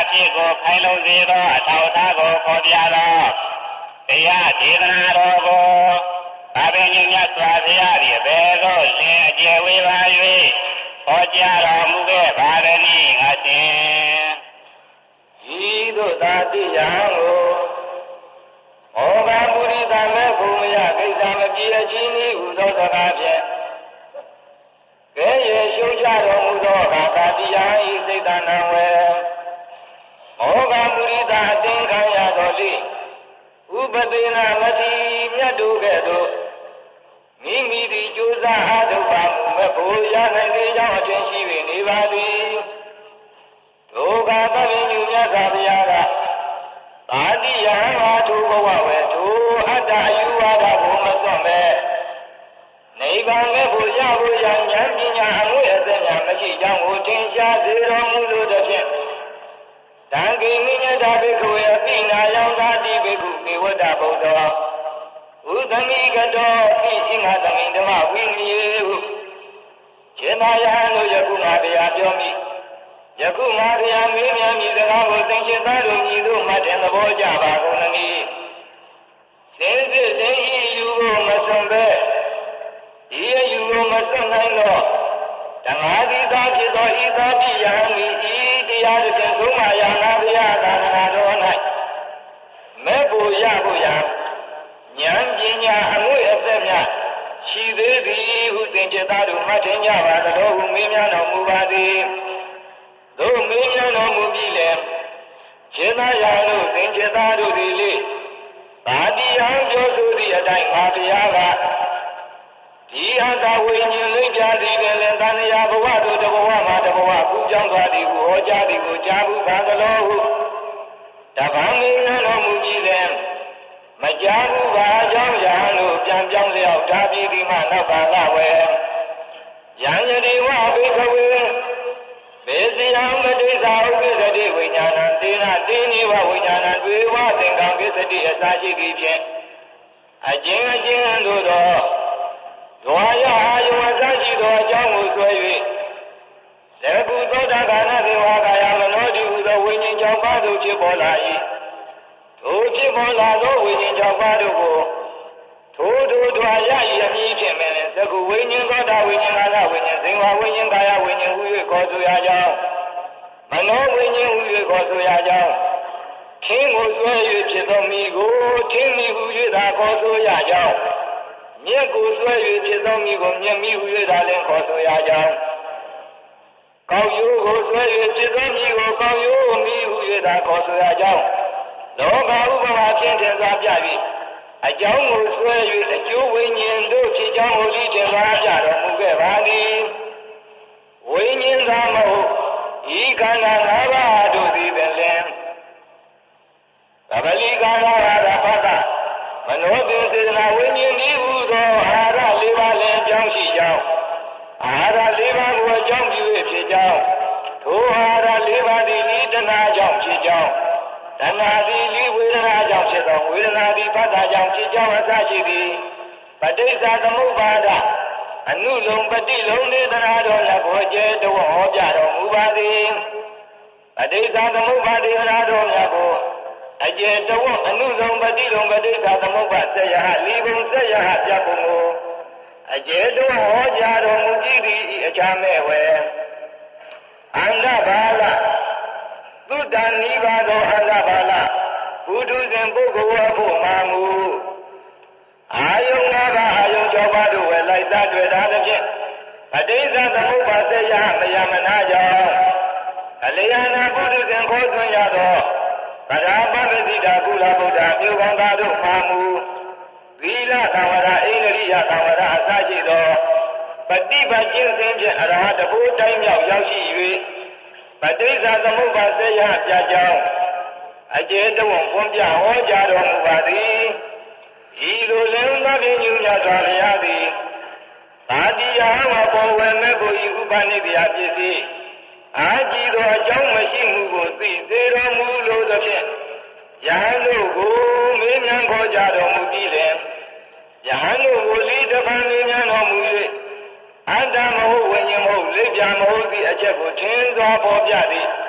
ဖြစ်ကိုခိုင်လုံစေသောအထောက်အထားကိုဖော်ပြသောတရားဒေသနာတော်ကိုဘာပင်ညမြတ်စွာဘုရားသည်အဘယ်သို့လင်းအကျယ်ဝေပါ၍ဟောကြားတော်မူခဲ့ပါသနည်းငါရှင်ဤသို့သာတိယံကိုဩဘာပုရိသမေဘုံမယကိစ္စမပြေအချင်းဤဟူသောစကားဖြင့်ကဲရေရှုံးချတော်မူသောအခါတာတိယံဤစိတ်တဏံဝေဩဘာပုရိသအသင်္ခံရတော်လိဥပသေနာမတိမြတ်တို့ကဲ့သို့မိမိသည်ကြိုးစားအားထုတ်ပါမူမဲ့ဘိုလ်ရနိုင်သေးကြောင်းအထင်ရှိ၍နေပါသည်ဒုက္ခသဗ္ဗညုမြတ်စွာဘုရားကသာတိယံဝါထိုဘဝဝေထိုအတ္တအယူဝါဒကိုမစွန့်ပဲနိဗ္ဗာန်မဲ့ဘိုလ်ရဖို့ရဉာဏ်ပညာအမှုအစက်များမရှိကြောင်းကိုထင်ရှားစေတော်မူလိုသည်ဖြင့်တံကိမိညတဘိက္ခဝေအပိနာယံသာတိဘိက္ခုကေဝတ္တဗုဒ္ဓောဥသမိကတောဣဣငါသမိဓမ္မဝိနည်းဟုခြေသာယဟန်တို့ယခုငါတရားပြောမိယခုငါတရားမင်းများမြည်စကားကိုသင်္ချေသားတို့မြည်တို့မှတ်တဲ့သဘောကြပါကုန်သနည်းစင်စစ်စင်ဤယူကိုမစွန့်ပဲဒီအယူကိုမစွန့်နိုင်တော့ဓမ္မတိသာဖြစ်သောဤသာတိယံဤတရားဖြင့်သုံးပါးရာနာဘုရားသာသနာတော်၌မဲ့ဖို့ရဖို့ရဉာဏ်ပညာအမှုအသက်များရှိသေးသည်ဟုသင်္ချေသားတို့မှတ်ထင်ကြပါသလိုဟုမေးမြန်းတော်မူပါသည်သို့မေးမြန်းတော်မူပြီးလင်ခြေသားရာတို့သင်္ချေသားတို့သည်လေသာတိယံပြောဆိုသည့်အတိုင်းငါဘုရားကဒီအတ္တဝိညာဉ်လေးပြသည်ပင်လည်းသံဃာဘဝတို့တဘဝမှာတဘဝကူးကြောင်းသွားသည်ဟုဟောကြားသည်ကိုကြားဘူးပါသလိုဟုတပံမေးမြန်းတော်မူပြီးလင်မကြားဘူးပါကြောင်းရာလို့ပြန်ပြောင်းလျောက်ထားပြီးဒီမှနောက်ပါလာဝဲယံယတိဝဘိကဝေဘေစီယံမတိသာဥပ္ပဒတိဝိညာဏတေနတေနိဝဝိညာဏတွေဝသင်္ကံကိစ္စတိအစာရှိသည်ဖြင့်အကျဉ်းတို့သောဒွါယအာယဝသရှိသောအကြောင်းကိုဆွဲ၍သေကုသောတာဂာနသေဝကာယမနောတိဟုသောဝိညာဉ်၆ပါးတို့ဖြစ်ပေါ်လာ၏ထိုဖြစ်ပေါ်လာသောဝိညာဉ်၆ပါးတို့ကိုထိုဒွါယ၏အမည်ဖြင့်လည်းသကုဝိညာဉ်သောတာဝိညာဉ်ကာယဝိညာဉ်သေဝဝိညာဉ်ကာယဝိညာဉ်ဟု၍ခေါ်ဆိုရကြောင်းမနောဝိညာဉ်ဟု၍ခေါ်ဆိုရကြောင်းထင်းကိုဆွဲ၍ဖြစ်သောမိကိုထင်းမိဟု၍သာခေါ်ဆိုရကြောင်းမြက်ကိုဆွဲ၍ဖြစ်သောမိကိုမြက်မိဟု၍သာလည်းခေါ်ဆိုရကြောင်းကောက်ရိုးကိုဆွဲ၍ဖြစ်သောမိကိုကောက်ရိုးမိဟု၍သာခေါ်ဆိုရကြောင်းလောကဥပမာဖြင့်ထင်သာပြ၍အကြောင်းကိုဆွဲ၍အကျိုးဝိညာဉ်တို့ဖြစ်ကြောင်းကိုလိထင်သာပြတော်မူခဲ့ပါသည်ဝိညာဉ်သာမဟုတ်ဤခန္ဓာ၅ပါးတို့သည်ပင်လင်သဗ္ဗလိကာရရပတ္တမနောတိစေတနာဝိညာဉ်ဤဟုသောအာဟာရ၄ပါးလည်းအကြောင်းရှိကြောင်းအာဟာရ၄ပါးကိုအကြောင်းပြု၍ဖြစ်ကြောင်းထိုအာဟာရ၄ပါးသည်ဤတဏှာကြောင့်ဖြစ်ကြောင်းတဏှာသည်ဤဝေဒနာကြောင့်ဖြစ်သောဝေဒနာသည်ပတ္တကြောင့်ဖြစ်ကြောင်းအစရှိသည်ပဋိစ္စသမုပ္ပါဒအနုလုံပฏิလုံနေသနာတော်လည်းကိုကျဲတော်ဟောပြတော်မူပါသည်ပဋိစ္စသမုပ္ပါဒေသနာတော်များကိုအကျေတော်အနုလုံပฏิလုံပဋိစ္စသမုပ္ပါဆက်ရဟလီဘုံဆက်ရဟပြပုံကိုအကျေတော်ဟောကြားတော်မူကြည်သည်အခြားမဲ့ဝဲအန္တဘာလသုတ္တနိဗ္ဗာန်သောအန္တဘာလဘုဒ္ဓဇင်ပုဂ္ဂိုလ်အဖို့မှာမူအာယုံ၅ပါးအာယုံ၆ပါးတို့ဝယ်လိုက်သားတွေ့တာဖြင့်ပဋိစ္စသမုပ္ပါဆက်ရမယမနာကြောင့်အလျာဏဘုဒ္ဓဇင်ခေါ်သွင်းရသောဗဒာပပတိတာကုလဗုဒ္ဓမြို့ကောင်းသားတို့မှာမူသီလသံဝရအိန္ဒြိယသံဝရအစရှိသောပฏิပတ်ကျင့်စဉ်ဖြင့်အရဟတဘုတိုင်းမြောက်ရောက်ရှိ၍ပဋိစ္စသမုပ္ပါဆက်ရပြကြောင်းအကျေတဝံပွန်ပြဟောကြားတော်မူပါသည်ဤလိုလင်းသဖြင့်ညူညစွာဘုရားသည်သာတိယဟောပေါ်ဝဲမဲ့ကိုဤဥပနိဗျာပစ္စည်းအာကြည်သောအကြောင်းမရှိမှုကိုသိစေတော်မူလိုသဖြင့်ယဟန်တို့ကိုမေးမြန်းခေါ်ကြတော်မူပြီးလင်ယဟန်တို့ကိုလိတပံမေးမြန်းတော်မူ၍အတ္တမဟုတ်ဝိညာဉ်မဟုတ်လက်ပြမဟုတ်သည့်အချက်ကိုထင်စွာပေါ်ပြသည်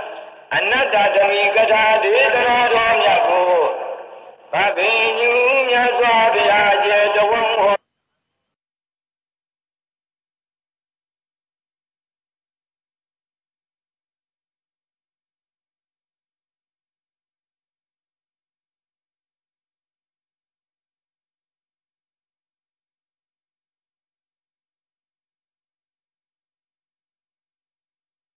အနတ္တဓမိကထာဒေသနာတော်မြတ်ကိုဗဗေညုမြတ်စွာဘုရားကျေတဝ